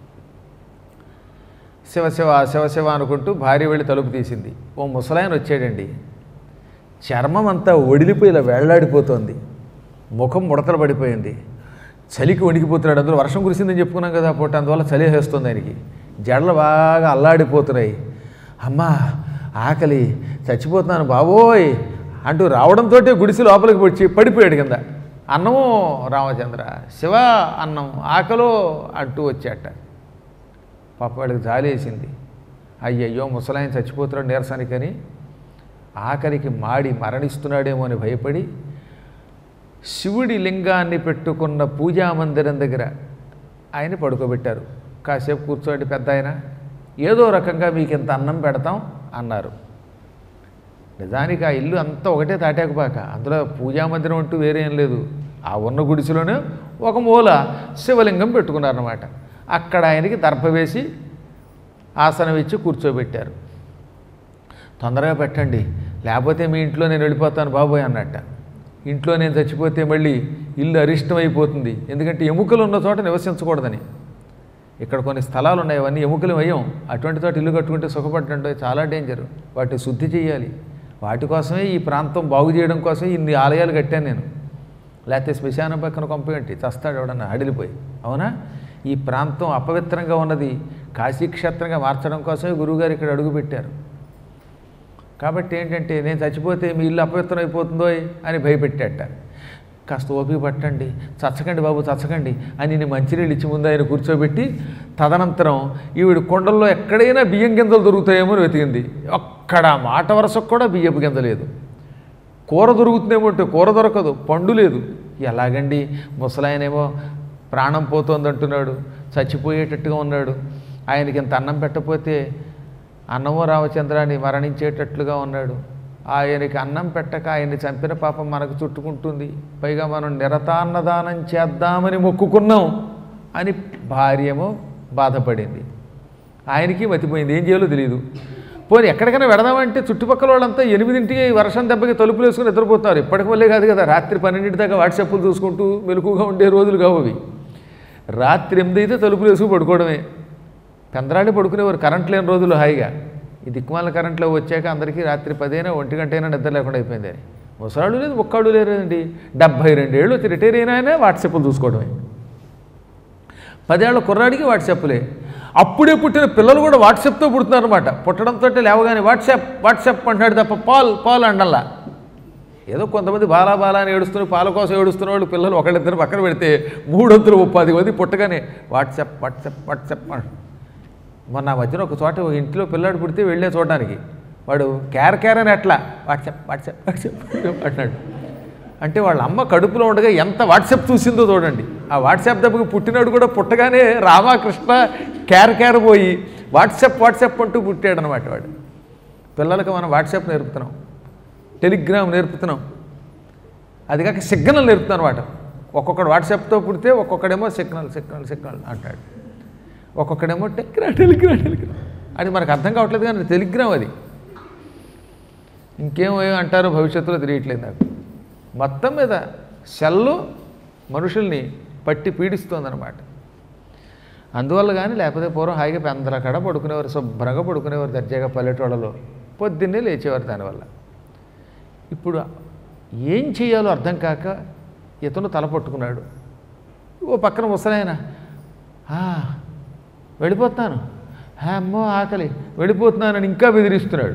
శివశివ శివశివ అనుకుంటూ భార్య వెళ్ళి తలుపు తీసింది. ఓ ముసలాయన వచ్చాడండి. చర్మం అంతా ఒడిలిపోయి ఇలా వేళ్లాడిపోతోంది, ముఖం ముడతలు పడిపోయింది, చలికి వణికిపోతున్నాడు. అందులో వర్షం కురిసిందని చెప్పుకున్నాం కదా పూట, అందువల్ల చలి వేస్తుంది ఆయనకి. జడలు బాగా అల్లాడిపోతున్నాయి. అమ్మా ఆకలి, చచ్చిపోతున్నాను బాబోయ్ అంటూ రావడంతో గుడిసి లోపలికి వచ్చి పడిపోయాడు కింద. అన్నము రామచంద్ర శివ అన్నం ఆకలో అంటూ వచ్చాట. పాప వాడికి జాలేసింది. అయ్యయ్యో ముసలాయన చచ్చిపోతున్నాడు నీరసానికని, ఆఖరికి మాడి మరణిస్తున్నాడేమో అని భయపడి శివుడి లింగాన్ని పెట్టుకున్న పూజామందిరం దగ్గర ఆయన పడుకోబెట్టారు. కాసేపు కూర్చోండి పెద్ద ఆయన, ఏదో రకంగా మీకు ఇంత అన్నం పెడతాం అన్నారు. నిజానికి ఆ ఇల్లు అంతా ఒకటే తాటాకుపాక, అందులో పూజామందిరం అంటూ వేరే ఏం లేదు. ఆ ఉన్న గుడిసెలోనే ఒక మూల శివలింగం పెట్టుకున్నారన్నమాట. అక్కడ ఆయనకి దర్భ వేసి ఆసనం ఇచ్చి కూర్చోబెట్టారు. తొందరగా పెట్టండి లేకపోతే మీ ఇంట్లో నేను వెళ్ళిపోతాను బాబోయ్ అన్నట్ట. ఇంట్లో నేను చచ్చిపోతే మళ్ళీ ఇల్లు అరిష్టం అయిపోతుంది, ఎందుకంటే ఎముకలు ఉన్న చోట నివసించకూడదని. ఇక్కడ కొన్ని స్థలాలు ఉన్నాయి, అవన్నీ ఎముకలు అయ్యాం. అటువంటి చోట ఇల్లు కట్టుకుంటే సుఖపడ్డంటే చాలా డేంజర్. వాటిని శుద్ధి చేయాలి. వాటి కోసమే ఈ ప్రాంతం బాగు చేయడం కోసమే ఇన్ని ఆలయాలు కట్టాను నేను. లేకపోతే శ్మశానం పక్కన కొంపేంటి చస్తాడు ఎవడన్నా అడిలిపోయి. అవునా? ఈ ప్రాంతం అపవిత్రంగా ఉన్నది కాశీక్షేత్రంగా మార్చడం కోసమే గురువుగారు ఇక్కడ అడుగుపెట్టారు. కాబట్టి ఏంటంటే నేను చచ్చిపోతే మీ ఇల్లు అపవిత్రం అయిపోతుందో అని భయపెట్టాట. కాస్త ఓపిక పట్టండి, చచ్చకండి బాబు చచ్చకండి అని నేను మంచినీళ్ళు ఇచ్చి ముందు ఆయన కూర్చోబెట్టి, తదనంతరం ఈవిడ కొండల్లో ఎక్కడైనా బియ్యం గింజలు దొరుకుతాయేమో అని వెతికింది. ఒక్కడ మాట వరుసకు కూడా బియ్యపు గింజ లేదు. కూర దొరుకుతుందేమో అంటే కూర దొరకదు, పండు లేదు. ఎలాగండి? ముసలాయనేమో ప్రాణం పోతోందంటున్నాడు, చచ్చిపోయేటట్టుగా ఉన్నాడు. ఆయనకి ఇంత అన్నం పెట్టకపోతే అన్నమో రామచంద్రాన్ని మరణించేటట్లుగా ఉన్నాడు. ఆయనకి అన్నం పెట్టక ఆయన్ని చంపిన పాపం మనకు చుట్టుకుంటుంది. పైగా మనం నిరతాన్నదానం చేద్దామని మొక్కుకున్నాం అని భార్యేమో బాధపడింది. ఆయనకి మతిపోయింది, ఏం చేయాలో తెలియదు. పోనీ ఎక్కడికైనా వెడదామంటే చుట్టుపక్కల వాళ్ళంతా 8ంటికి వర్షం దెబ్బకి తలుపులు వేసుకుని నిద్రపోతున్నారు. ఇప్పటికి వల్లే కాదు కదా, రాత్రి 12 దాకా వాట్సాప్లు చూసుకుంటూ మెలకుగా ఉండే రోజులు కావు అవి. రాత్రి 8 అయితే తలుపులు వేసుకుని పడుకోవడమే. పెందరాళ్ళు పడుకునేవారు కరెంట్ లేని రోజులు హాయిగా. ఈ దిక్కుమాల కరెంట్లో వచ్చాక అందరికీ రాత్రి 10 అయినా 1 గంట అయినా నిద్ర లేకుండా అయిపోయింది. అని ముసలాళ్ళు లేదు ఒక్కళ్ళు లేరండి. 72 ఏళ్ళు వచ్చి రిటైర్ అయినా వాట్సాప్లు చూసుకోవడమే. 10 ఏళ్ల కుర్రాడికి వాట్సాప్లే. అప్పుడే పుట్టిన పిల్లలు కూడా వాట్సాప్తో పుడుతున్నారన్నమాట. పుట్టడంతో లేవగానే వాట్సాప్ అంటున్నాడు తప్ప పాల్ అండల్లా. ఏదో కొంతమంది బాలా అని ఏడుస్తున్న పాల కోసం ఏడుస్తున్న వాళ్ళు పిల్లలు ఒకళ్ళిద్దరు పక్కన పెడితే 310 మంది పుట్టగానే వాట్సాప్ అంట. మొన్న మధ్యన ఒక చోట ఇంట్లో పిల్లాడు పుడితే వెళ్ళే చూడడానికి వాడు క్యార్ అని అట్లా వాట్సాప్ అంటున్నాడు. అంటే వాళ్ళ అమ్మ కడుపులో ఉండగా ఎంత వాట్సాప్ చూసిందో చూడండి. ఆ వాట్సాప్ దెబ్బకి పుట్టినాడు కూడా పుట్టగానే రామకృష్ణ క్యార్ పోయి వాట్సాప్ అంటూ పుట్టాడనమాట వాడు. పిల్లలకి మనం వాట్సాప్ నేర్పుతున్నాం, టెలిగ్రామ్ నేర్పుతున్నాం, అది కాక సిగ్నల్ నేర్పుతున్నాం అనమాట. ఒక్కొక్కడు వాట్సాప్తో పుడితే ఒక్కొక్కడేమో సిగ్నల్ అంటాడు, ఒక్కొక్కడేమో టెలిగ్రామ్ అది మనకు అర్థం కావట్లేదు. కానీ టెలిగ్రామ్ అది ఇంకేమో అంటారో భవిష్యత్తులో తెలియట్లేదు నాకు. మొత్తం మీద సెల్లు మనుషుల్ని పట్టి పీడిస్తోందనమాట. అందువల్ల కానీ లేకపోతే పూర్వం హాయిగా పెందల కడ పడుకునేవారు, శుభ్రంగా పడుకునేవారు దర్జాగా పల్లెటూళ్ళలో, పొద్దున్నే లేచేవారు దానివల్ల. ఇప్పుడు ఏం చేయాలో అర్థం కాక ఇతను తల పట్టుకున్నాడు. ఓ పక్కన ముసలాయన వెళ్ళిపోతున్నాను, అమ్మో ఆకలి, వెళ్ళిపోతున్నానని ఇంకా బెదిరిస్తున్నాడు.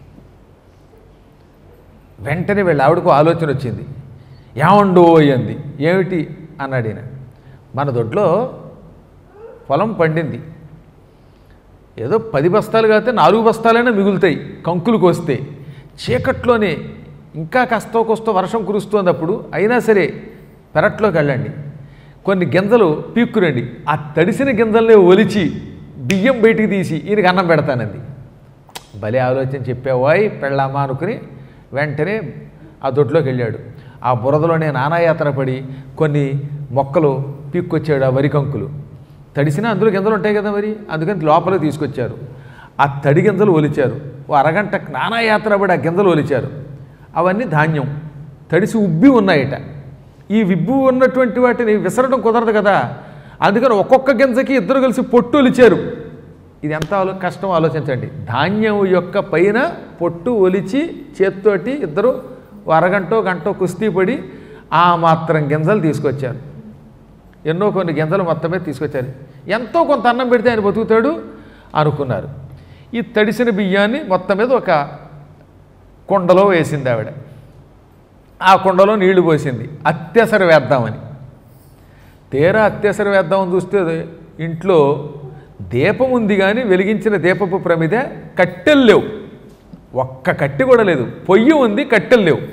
వెంటనే వెళ్ళి ఆవిడకు ఆలోచన వచ్చింది. ఏమండో అయ్యింది. ఏమిటి అన్నాడు ఈయన. మన దొడ్లో పొలం పండింది, ఏదో 10 బస్తాలు కాస్తే 4 బస్తాలైనా మిగులుతాయి కంకులు కోస్తే. చీకట్లోనే ఇంకా కాస్తో కోస్తో వర్షం కురుస్తోందప్పుడు, అయినా సరే పెరట్లోకి వెళ్ళండి, కొన్ని గింజలు పీక్కురండి, ఆ తడిసిన గింజల్ని ఒలిచి బియ్యం బయటికి తీసి ఈయనకి అన్నం పెడతానంది. భలే ఆలోచన చెప్పావాయ్ పెళ్ళామా అనుకుని వెంటనే ఆ దొడ్లోకి వెళ్ళాడు. ఆ బురదలోనే నానాయాత్ర పడి కొన్ని మొక్కలు పీక్కొచ్చాడు. ఆ వరి కంకులు తడిసినా అందులో గింజలు ఉంటాయి కదా మరి, అందుకని లోపలికి తీసుకొచ్చారు. ఆ తడి గింజలు ఒలిచారు. ఓ అరగంట నానాయాత్ర పడి ఆ గింజలు ఒలిచారు. అవన్నీ ధాన్యం తడిసి ఉబ్బి ఉన్నాయట. ఈ విబ్బు ఉన్నటువంటి వాటిని విసరడం కుదరదు కదా, అందుకని ఒక్కొక్క గింజకి ఇద్దరు కలిసి పొట్టు ఒలిచారు. ఇది ఎంత కష్టం ఆలోచించండి. ధాన్యం యొక్క పైన పొట్టు ఒలిచి చేత్తోటి ఇద్దరు అరగంటో గంటో కుస్తీ పడి ఆ మాత్రం గింజలు తీసుకొచ్చారు. ఎన్నో కొన్ని గింజలు మొత్తమే తీసుకొచ్చారు. ఎంతో కొంత అన్నం పెడితే ఆయన బతుకుతాడు అనుకున్నారు. ఈ తడిసిన బియ్యాన్ని మొత్తం మీద ఒక కుండలో వేసింది ఆవిడ. ఆ కుండలో నీళ్లు పోసింది అత్యసర వేద్దామని. తీరా అత్యసర వేద్దామని చూస్తే ఇంట్లో దీపం ఉంది కానీ వెలిగించిన దీపపు ప్రమిద కట్టెలు లేవు, ఒక్క కట్టె కూడా లేదు. పొయ్యి ఉంది, కట్టెలు లేవు.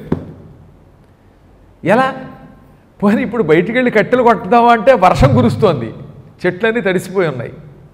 ఎలా పోనీ ఇప్పుడు బయటికి వెళ్ళి కట్టెలు కొట్టదామా అంటే వర్షం కురుస్తోంది, చెట్లన్నీ తడిసిపోయి ఉన్నాయి.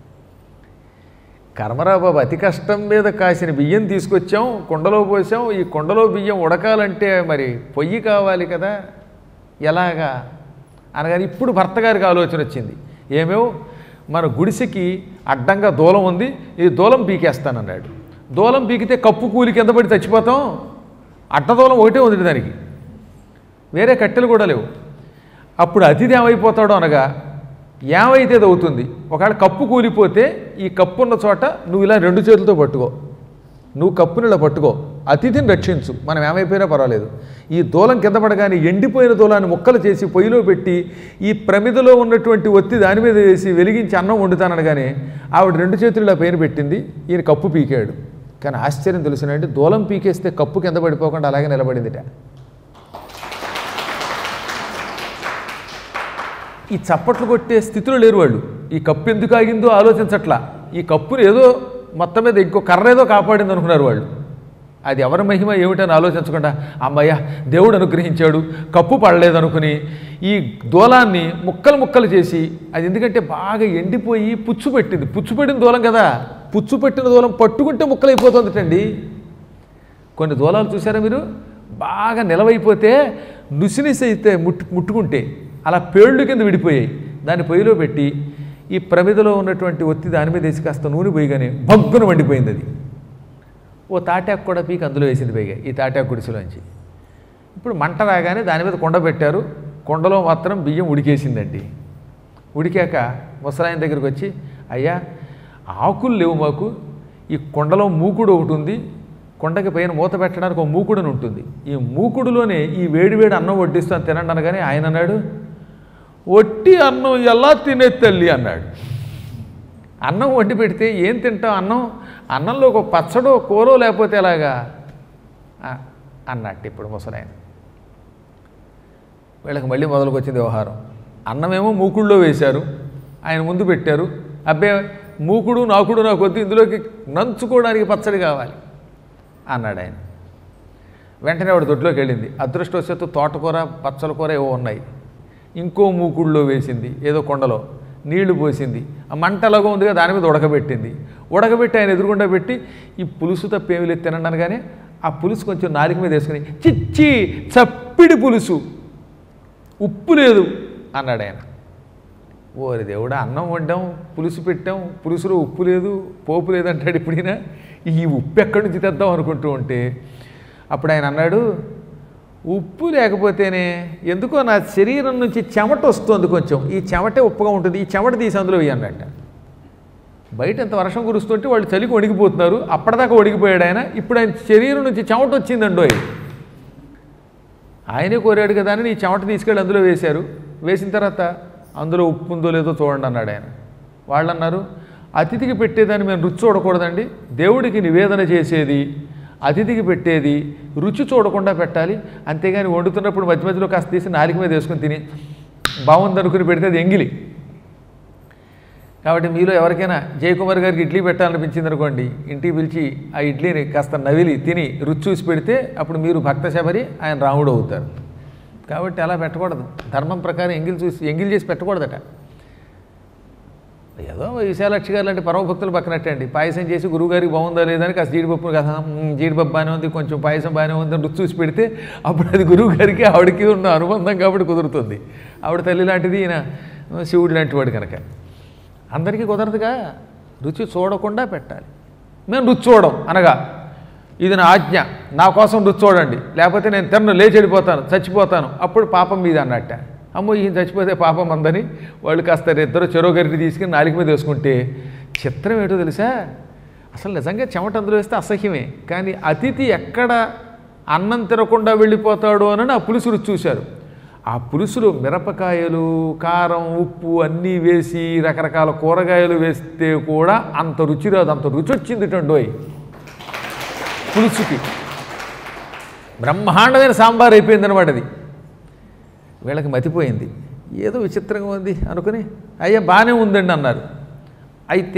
కర్మరా బాబు, అతి కష్టం మీద కాసిన బియ్యం తీసుకొచ్చాం, కుండలో పోసాం. ఈ కుండలో బియ్యం ఉడకాలంటే మరి పొయ్యి కావాలి కదా, ఎలాగా అనగాని ఇప్పుడు భర్త గారికి ఆలోచన వచ్చింది. ఏమేవో మన గుడిసెకి అడ్డంగా దూలం ఉంది, ఇది దూలం పీకేస్తానన్నాడు. దూలం పీకితే కప్పు కూలి కింద పడి చచ్చిపోతాం, అడ్డదూలం ఒకటే ఉంది దానికి, వేరే కట్టెలు కూడా లేవు. అప్పుడు అతిథి ఏమైపోతాడో అనగా ఏమైతే అది అవుతుంది. ఒకవేళ కప్పు కూలిపోతే ఈ కప్పు ఉన్న చోట నువ్వు ఇలా 2 చేతులతో పట్టుకో, నువ్వు కప్పుని ఇలా పట్టుకో, అతిథిని రక్షించు, మనం ఏమైపోయినా పర్వాలేదు. ఈ దూలం కింద పడగానే ఎండిపోయిన దూలాన్ని ముక్కలు చేసి పొయ్యిలో పెట్టి ఈ ప్రమిదలో ఉన్నటువంటి ఒత్తి దాని మీద వేసి వెలిగించి అన్నం వండుతాననగానే ఆవిడ 2 చేతులు ఇలా పైన పెట్టింది, ఈయన కప్పు పీకాడు. కానీ ఆశ్చర్యం తెలుసునండి, దూలం పీకేస్తే కప్పు కింద పడిపోకుండా అలాగే నిలబడిందిట. ఈ చప్పట్లు కొట్టే స్థితిలో లేరు వాళ్ళు. ఈ కప్పు ఎందుకు ఆగిందో ఆలోచించట్లా. ఈ కప్పుని ఏదో మొత్తం మీద ఇంకో కర్ర ఏదో కాపాడింది అనుకున్నారు వాళ్ళు. అది ఎవరి మహిమ ఏమిటని ఆలోచించకుండా అమ్మయ్య దేవుడు అనుగ్రహించాడు కప్పు పడలేదనుకుని ఈ దూలాన్ని ముక్కలు ముక్కలు చేసి, అది ఎందుకంటే బాగా ఎండిపోయి పుచ్చు పెట్టింది, పుచ్చు పెట్టిన దూలం కదా, పుచ్చు పెట్టిన దూలం పట్టుకుంటే ముక్కలైపోతుందిటండి. కొన్ని దూలాలు చూసారా మీరు, బాగా నిలవైపోతే నుసినిసి అయితే ముట్టుకుంటే అలా పేళ్ళు కింద విడిపోయాయి. దాన్ని పొయ్యిలో పెట్టి ఈ ప్రమిదలో ఉన్నటువంటి ఒత్తి దాని మీద వేసి కాస్త నూనె పోయిగానే భగ్గున వండిపోయింది. అది ఓ తాటాకు కూడా పీకి అందులో వేసింది పైగా, ఈ తాటాకు గుడిసెలోంచి. ఇప్పుడు మంట రాగానే దాని మీద కుండ పెట్టారు, కుండలో మాత్రం బియ్యం ఉడికేసిందండి. ఉడికాక ముసలాయన దగ్గరికి వచ్చి, అయ్యా ఆకులు లేవు మాకు, ఈ కుండలో మూకుడు ఒకటి ఉంది, కుండకి పైన మూత పెట్టడానికి ఒక మూకుడుని ఉంటుంది, ఈ మూకుడులోనే ఈ వేడివేడి అన్నం వడ్డిస్తాను తినండి అనగానే ఆయన అన్నాడు, ఒట్టి అన్నం ఎలా తినే తల్లి అన్నాడు. అన్నం వండి పెడితే ఏం తింటాం అన్నం, అన్నంలో ఒక పచ్చడో కూరో లేకపోతే ఎలాగా అన్నట్టు. ఇప్పుడు ముసలాయన వీళ్ళకి మళ్ళీ మొదలుకు వచ్చింది వ్యవహారం. అన్నమేమో మూకుడులో వేశారు, ఆయన ముందు పెట్టారు. అబ్బే మూకుడు నాకుడు నాకు వద్దు, ఇందులోకి నంచుకోవడానికి పచ్చడి కావాలి అన్నాడు ఆయన. వెంటనే ఆవిడ దొడ్లోకి వెళ్ళింది. అదృష్టవశాత్తు తోటకూర పచ్చల కూర ఏవో ఉన్నాయి. ఇంకో మూకుడులో వేసింది, ఏదో కొండలో నీళ్లు పోసింది. ఆ మంట ఎలాగో ఉందిగా దాని మీద ఉడకబెట్టింది. ఉడకబెట్టి ఆయన ఎదురుగుండా పెట్టి ఈ పులుసు తప్పేమి లేదు తినండి కానీ ఆ పులుసు కొంచెం నాలుక మీద వేసుకుని చిచ్చి చప్పిడి పులుసు, ఉప్పు లేదు అన్నాడు ఆయన. ఓరి దేవుడా, అన్నం వండాం, పులుసు పెట్టాం, పులుసులో ఉప్పు లేదు, పోపు లేదంటాడు. ఇప్పుడైనా ఈ ఉప్పు ఎక్కడి నుంచి తెద్దాం అనుకుంటూ ఉంటే అప్పుడు ఆయన అన్నాడు, ఉప్పు లేకపోతేనే ఎందుకో నా శరీరం నుంచి చెమట వస్తుంది కొంచెం, ఈ చెమటే ఉప్పుగా ఉంటుంది, ఈ చెమట తీసి అందులో వేయన్నట్ట. బయట ఎంత వర్షం కురుస్తుంటే వాళ్ళు చలికి వణికిపోతున్నారు, అప్పటిదాకా వణికిపోయాడు ఆయన, ఇప్పుడు ఆయన శరీరం నుంచి చెమట వచ్చిందండో. ఆయనే కోరాడు కదా అని ఈ చెమట తీసుకెళ్ళి అందులో వేశారు. వేసిన తర్వాత అందులో ఉప్పు ఉందో లేదో చూడండి అన్నాడు ఆయన. వాళ్ళు అన్నారు, అతిథికి పెట్టేదాన్ని మేము రుచి చూడకూడదండి, దేవుడికి నివేదన చేసేది, అతిథికి పెట్టేది రుచి చూడకుండా పెట్టాలి, అంతేగాని వండుతున్నప్పుడు మధ్య మధ్యలో కాస్త తీసి నాలుక మీద వేసుకుని తిని బాగుందనుకుని పెడితే అది ఎంగిలి. కాబట్టి మీలో ఎవరికైనా జయకుమార్ గారికి ఇడ్లీ పెట్టాలనిపించింది అనుకోండి, ఇంటికి పిలిచి ఆ ఇడ్లీని కాస్త నవిలి తిని రుచి చూసి పెడితే అప్పుడు మీరు భక్త శబరి, ఆయన రాముడు అవుతారు. కాబట్టి అలా పెట్టకూడదు, ధర్మం ప్రకారం ఎంగిల్ చేసి పెట్టకూడదట. ఏదో విశాలాక్షి గారు లాంటి పరమభక్తులు పక్కనట్టే అండి, పాయసం చేసి గురువుగారికి బాగుందా లేదని కాస్త జీడిపప్పు కదా, జీడిపప్పు బాగానే ఉంది, కొంచెం పాయసం బాగానే ఉంది రుచి చూసి పెడితే అప్పుడు అది గురువుగారికి ఆవిడకి ఉన్న అనుబంధం కాబట్టి కుదురుతుంది. ఆవిడ తల్లి లాంటిది, ఈయన శివుడు లాంటి వాడు కనుక అందరికీ కుదరదుగా, రుచి చూడకుండా పెట్టాలి. మేము రుచి చూడం అనగా ఇది నా ఆజ్ఞ, నా కోసం రుచి చూడండి, లేకపోతే నేను తిన్న లేచి వెళ్ళిపోతాను, చచ్చిపోతాను, అప్పుడు పాపం మీద అన్నట్ట. అమ్మో ఈయన చచ్చిపోతే పాపం అందని వాళ్ళు కాస్త ఇద్దరు చెరోగరిని తీసుకుని నాలుగు మీద వేసుకుంటే చిత్రం ఏంటో తెలుసా, అసలు నిజంగా చెమట అందులో వేస్తే అసహ్యమే, కానీ అతిథి ఎక్కడ అన్నం తినకుండా వెళ్ళిపోతాడు అని ఆ పులుసు రుచి చూశారు. ఆ పులుసులో మిరపకాయలు, కారం, ఉప్పు అన్నీ వేసి రకరకాల కూరగాయలు వేస్తే కూడా అంత రుచి రాదు, అంత రుచి వచ్చింది టండోయ్ పులుసుకి. బ్రహ్మాండమైన సాంబార్ అయిపోయింది అనమాట అది. వీళ్ళకి మతిపోయింది, ఏదో విచిత్రంగా ఉంది అనుకుని అయ్యా బాగానే ఉందండి అన్నారు. అయితే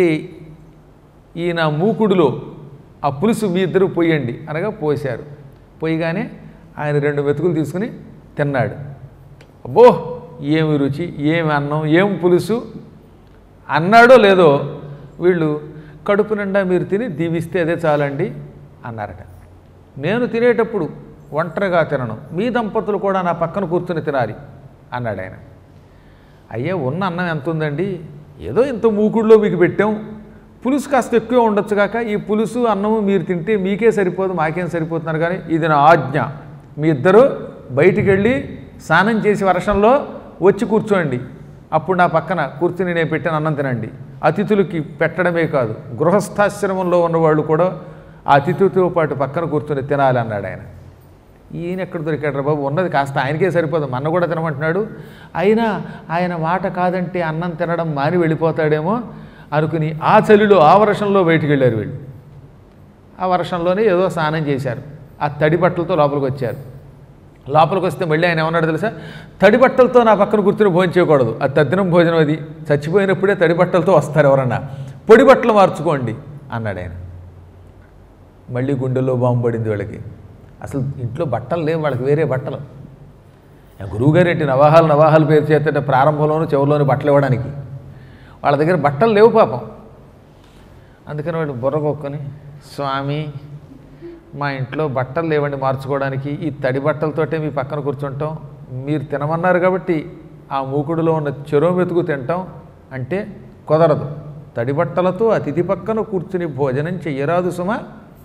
ఈయన మూకుడులో ఆ పులుసు మీ ఇద్దరు పోయండి అనగా పోశారు. పోయిగానే ఆయన 2 మెతుకులు తీసుకుని తిన్నాడు. అబ్బో ఏమి రుచి, ఏమి అన్నం, ఏం పులుసు అన్నాడో లేదో వీళ్ళు కడుపు నిండా మీరు తిని దీవిస్తే అదే చాలండి అన్నారట. నేను తినేటప్పుడు ఒంటరిగా తినను, మీ దంపతులు కూడా నా పక్కన కూర్చుని తినాలి అన్నాడు ఆయన. అయ్యా ఉన్న అన్నం ఎంత ఉందండి, ఏదో ఇంత మూకుడులో మీకు పెట్టాం, పులుసు కాస్త ఎక్కువ ఉండొచ్చు కాక ఈ పులుసు అన్నము మీరు తింటే మీకే సరిపోదు, మాకేం సరిపోతున్నారు, కానీ ఇది నా ఆజ్ఞ, మీ ఇద్దరు బయటికి వెళ్ళి స్నానం చేసి వర్షంలో వచ్చి కూర్చోండి, అప్పుడు నా పక్కన కూర్చుని నేను పెట్టిన అన్నం తినండి. అతిథులకి పెట్టడమే కాదు, గృహస్థాశ్రమంలో ఉన్నవాళ్ళు కూడా ఆ అతిథితో పాటు పక్కన కూర్చొని తినాలి అన్నాడు ఆయన. ఈయన ఎక్కడ దొరికాడు రా బాబు, ఉన్నది కాస్త ఆయనకే సరిపోదు, మన్న కూడా తినమంటున్నాడు, అయినా ఆయన మాట కాదంటే అన్నం తినడం మాని వెళ్ళిపోతాడేమో అనుకుని ఆ చలిలో ఆ వర్షంలో బయటికి వెళ్ళారు వీళ్ళు. ఆ వర్షంలోనే ఏదో స్నానం చేశారు, ఆ తడి బట్టలతో లోపలికి వచ్చారు. లోపలికి వస్తే మళ్ళీ ఆయన ఏమన్నాడు తెలుసా, తడి బట్టలతో నా పక్కన కూర్చుని భోజనం చేయకూడదు, అది తద్దినం భోజనం, అది చచ్చిపోయినప్పుడే తడి బట్టలతో వస్తారు ఎవరన్నా, పొడి బట్టలు మార్చుకోండి అన్నాడు ఆయన. మళ్ళీ గుండెల్లో బాంబు పడింది వీళ్ళకి. అసలు ఇంట్లో బట్టలు లేవు వాళ్ళకి, వేరే బట్టలు. గురువుగారు ఏంటి నవాహాలు పేరు చేస్తే ప్రారంభంలోనూ చివరిలోనూ బట్టలు ఇవ్వడానికి, వాళ్ళ దగ్గర బట్టలు లేవు పాపం. అందుకని వాడు బుర్రకొక్కని, స్వామి మా ఇంట్లో బట్టలు లేవండి మార్చుకోవడానికి, ఈ తడి బట్టలతోటే మీ పక్కన కూర్చుంటాం, మీరు తినమన్నారు కాబట్టి ఆ మూకుడులో ఉన్న చెరో మెతుకు తింటాం అంటే కుదరదు, తడి బట్టలతో అతిథి పక్కన కూర్చుని భోజనం చెయ్యరాదు సుమా,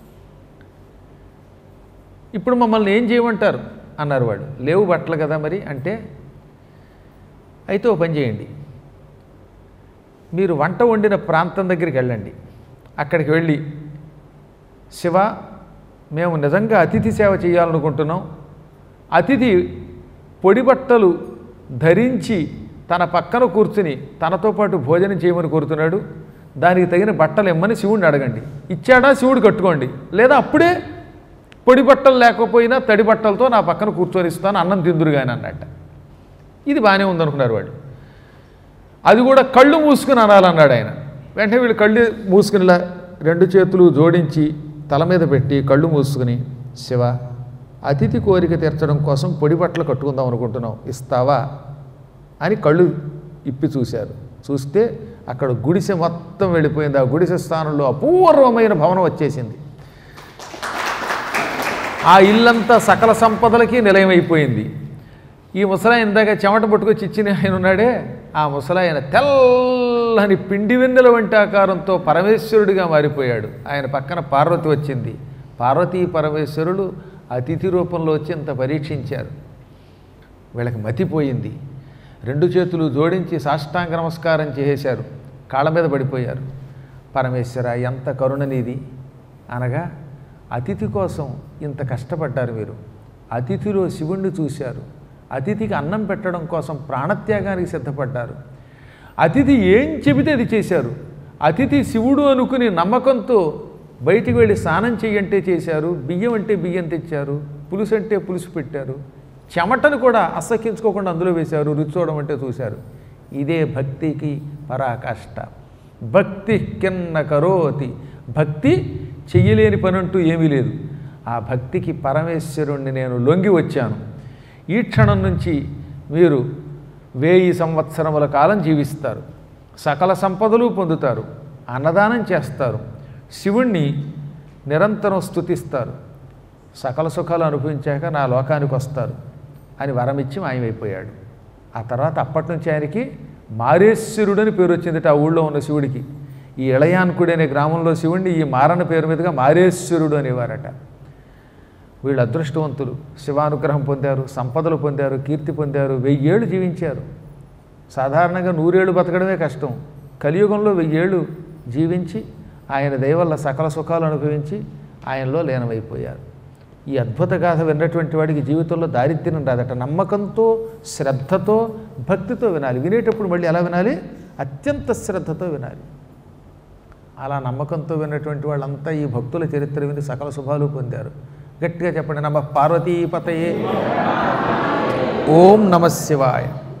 ఇప్పుడు మమ్మల్ని ఏం చేయమంటారు అన్నారు వాడు. లేవు బట్టలు కదా మరి అంటే, అయితే ఓ పని చేయండి, మీరు వంట వండిన ప్రాంతం దగ్గరికి వెళ్ళండి, అక్కడికి వెళ్ళి శివ మేము నిజంగా అతిథి సేవ చేయాలనుకుంటున్నాం, అతిథి పొడి బట్టలు ధరించి తన పక్కన కూర్చుని తనతో పాటు భోజనం చేయమని కోరుతున్నాడు, దానికి తగిన బట్టలు ఇమ్మని శివుడిని అడగండి, ఇచ్చాడా శివుడు కట్టుకోండి, లేదా అప్పుడే పొడి బట్టలు లేకపోయినా తడి బట్టలతో నా పక్కన కూర్చొని ఇస్తాను, అన్నం తిందురుగాని అన్నట్ట. ఇది బాగానే ఉందనుకున్నారు వాడు. అది కూడా కళ్ళు మూసుకుని అనాలన్నాడు ఆయన. వెంటనే వీళ్ళు కళ్ళు మూసుకునిలా 2 చేతులు జోడించి తల మీద పెట్టి కళ్ళు మూసుకుని, శివ అతిథి కోరిక తీర్చడం కోసం పొడి బట్టలు కట్టుకుందాం అనుకుంటున్నాం, ఇస్తావా అని కళ్ళు ఇప్పి చూశారు. చూస్తే అక్కడ గుడిసె మొత్తం వెళ్ళిపోయింది. ఆ గుడిసె స్థానంలో అపూర్వమైన భవనం వచ్చేసింది. ఆ ఇల్లంతా సకల సంపదలకి నిలయమైపోయింది. ఈ ముసలాయన ఇందాక చెమట పట్టుకొచ్చి ఇచ్చిన ఆయన ఉన్నాడే, ఆ ముసలాయన తెల్లని పిండి వెన్నెల వంటి ఆకారంతో పరమేశ్వరుడిగా మారిపోయాడు. ఆయన పక్కన పార్వతి వచ్చింది. పార్వతీ పరమేశ్వరులు అతిథి రూపంలో వచ్చి ఇంత పరీక్షించారు. వీళ్ళకి మతిపోయింది. 2 చేతులు జోడించి సాష్టాంగ నమస్కారం చేసేశారు. కాళ్ళ మీద పడిపోయారు. పరమేశ్వర ఎంత కరుణ నీది అనగా, అతిథి కోసం ఇంత కష్టపడ్డారు మీరు. అతిథిలో శివుణ్ణి చూశారు. అతిథికి అన్నం పెట్టడం కోసం ప్రాణత్యాగానికి సిద్ధపడ్డారు. అతిథి ఏం చెబితే అది చేశారు. అతిథి శివుడు అనుకుని నమ్మకంతో బయటికి వెళ్ళి స్నానం చెయ్యంటే చేశారు, బియ్యం అంటే బియ్యం తెచ్చారు, పులుసు అంటే పులుసు పెట్టారు, చెమటను కూడా అసహ్యించుకోకుండా అందులో వేశారు, రుచి చూడడం అంటే చూశారు. ఇదే భక్తికి పరాకాష్ట. భక్తి కిన్న కరోతి, భక్తి చెయ్యలేని పని అంటూ ఏమీ లేదు. ఆ భక్తికి పరమేశ్వరుణ్ణి నేను లొంగి వచ్చాను. ఈ క్షణం నుంచి మీరు 1000 సంవత్సరముల కాలం జీవిస్తారు, సకల సంపదలు పొందుతారు, అన్నదానం చేస్తారు, శివుణ్ణి నిరంతరం స్తుతిస్తారు, సకల సుఖాలు అనుభవించాక నా లోకానికి వస్తారు అని వరమిచ్చి మాయమైపోయాడు. ఆ తర్వాత అప్పటి నుంచి ఆయనకి మారేశ్వరుడని పేరు వచ్చిందిట ఆ ఊళ్ళో ఉన్న శివుడికి. ఈ ఇళయాన్కుడి అనే గ్రామంలో శివుడిని ఈ మారణ పేరు మీదుగా మారేశ్వరుడు అనేవారట. వీళ్ళు అదృష్టవంతులు, శివానుగ్రహం పొందారు, సంపదలు పొందారు, కీర్తి పొందారు, 1000 ఏళ్ళు జీవించారు. సాధారణంగా 100 ఏళ్ళు బతకడమే కష్టం. కలియుగంలో 1000 ఏళ్ళు జీవించి ఆయన దయ వల్ల సకల సుఖాలు అనుభవించి ఆయనలో లీనమైపోయారు. ఈ అద్భుత గాథ విన్నటువంటి వాడికి జీవితంలో దారిద్ర్యం రాదట. నమ్మకంతో, శ్రద్ధతో, భక్తితో వినాలి. వినేటప్పుడు మళ్ళీ ఎలా వినాలి? అత్యంత శ్రద్ధతో వినాలి. అలా నమ్మకంతో విన్నటువంటి వాళ్ళంతా ఈ భక్తుల చరిత్ర విని సకల శుభాలు పొందారు. గట్టిగా చెప్పండి, నమః పార్వతీపతయే. ఓం నమః శివాయ.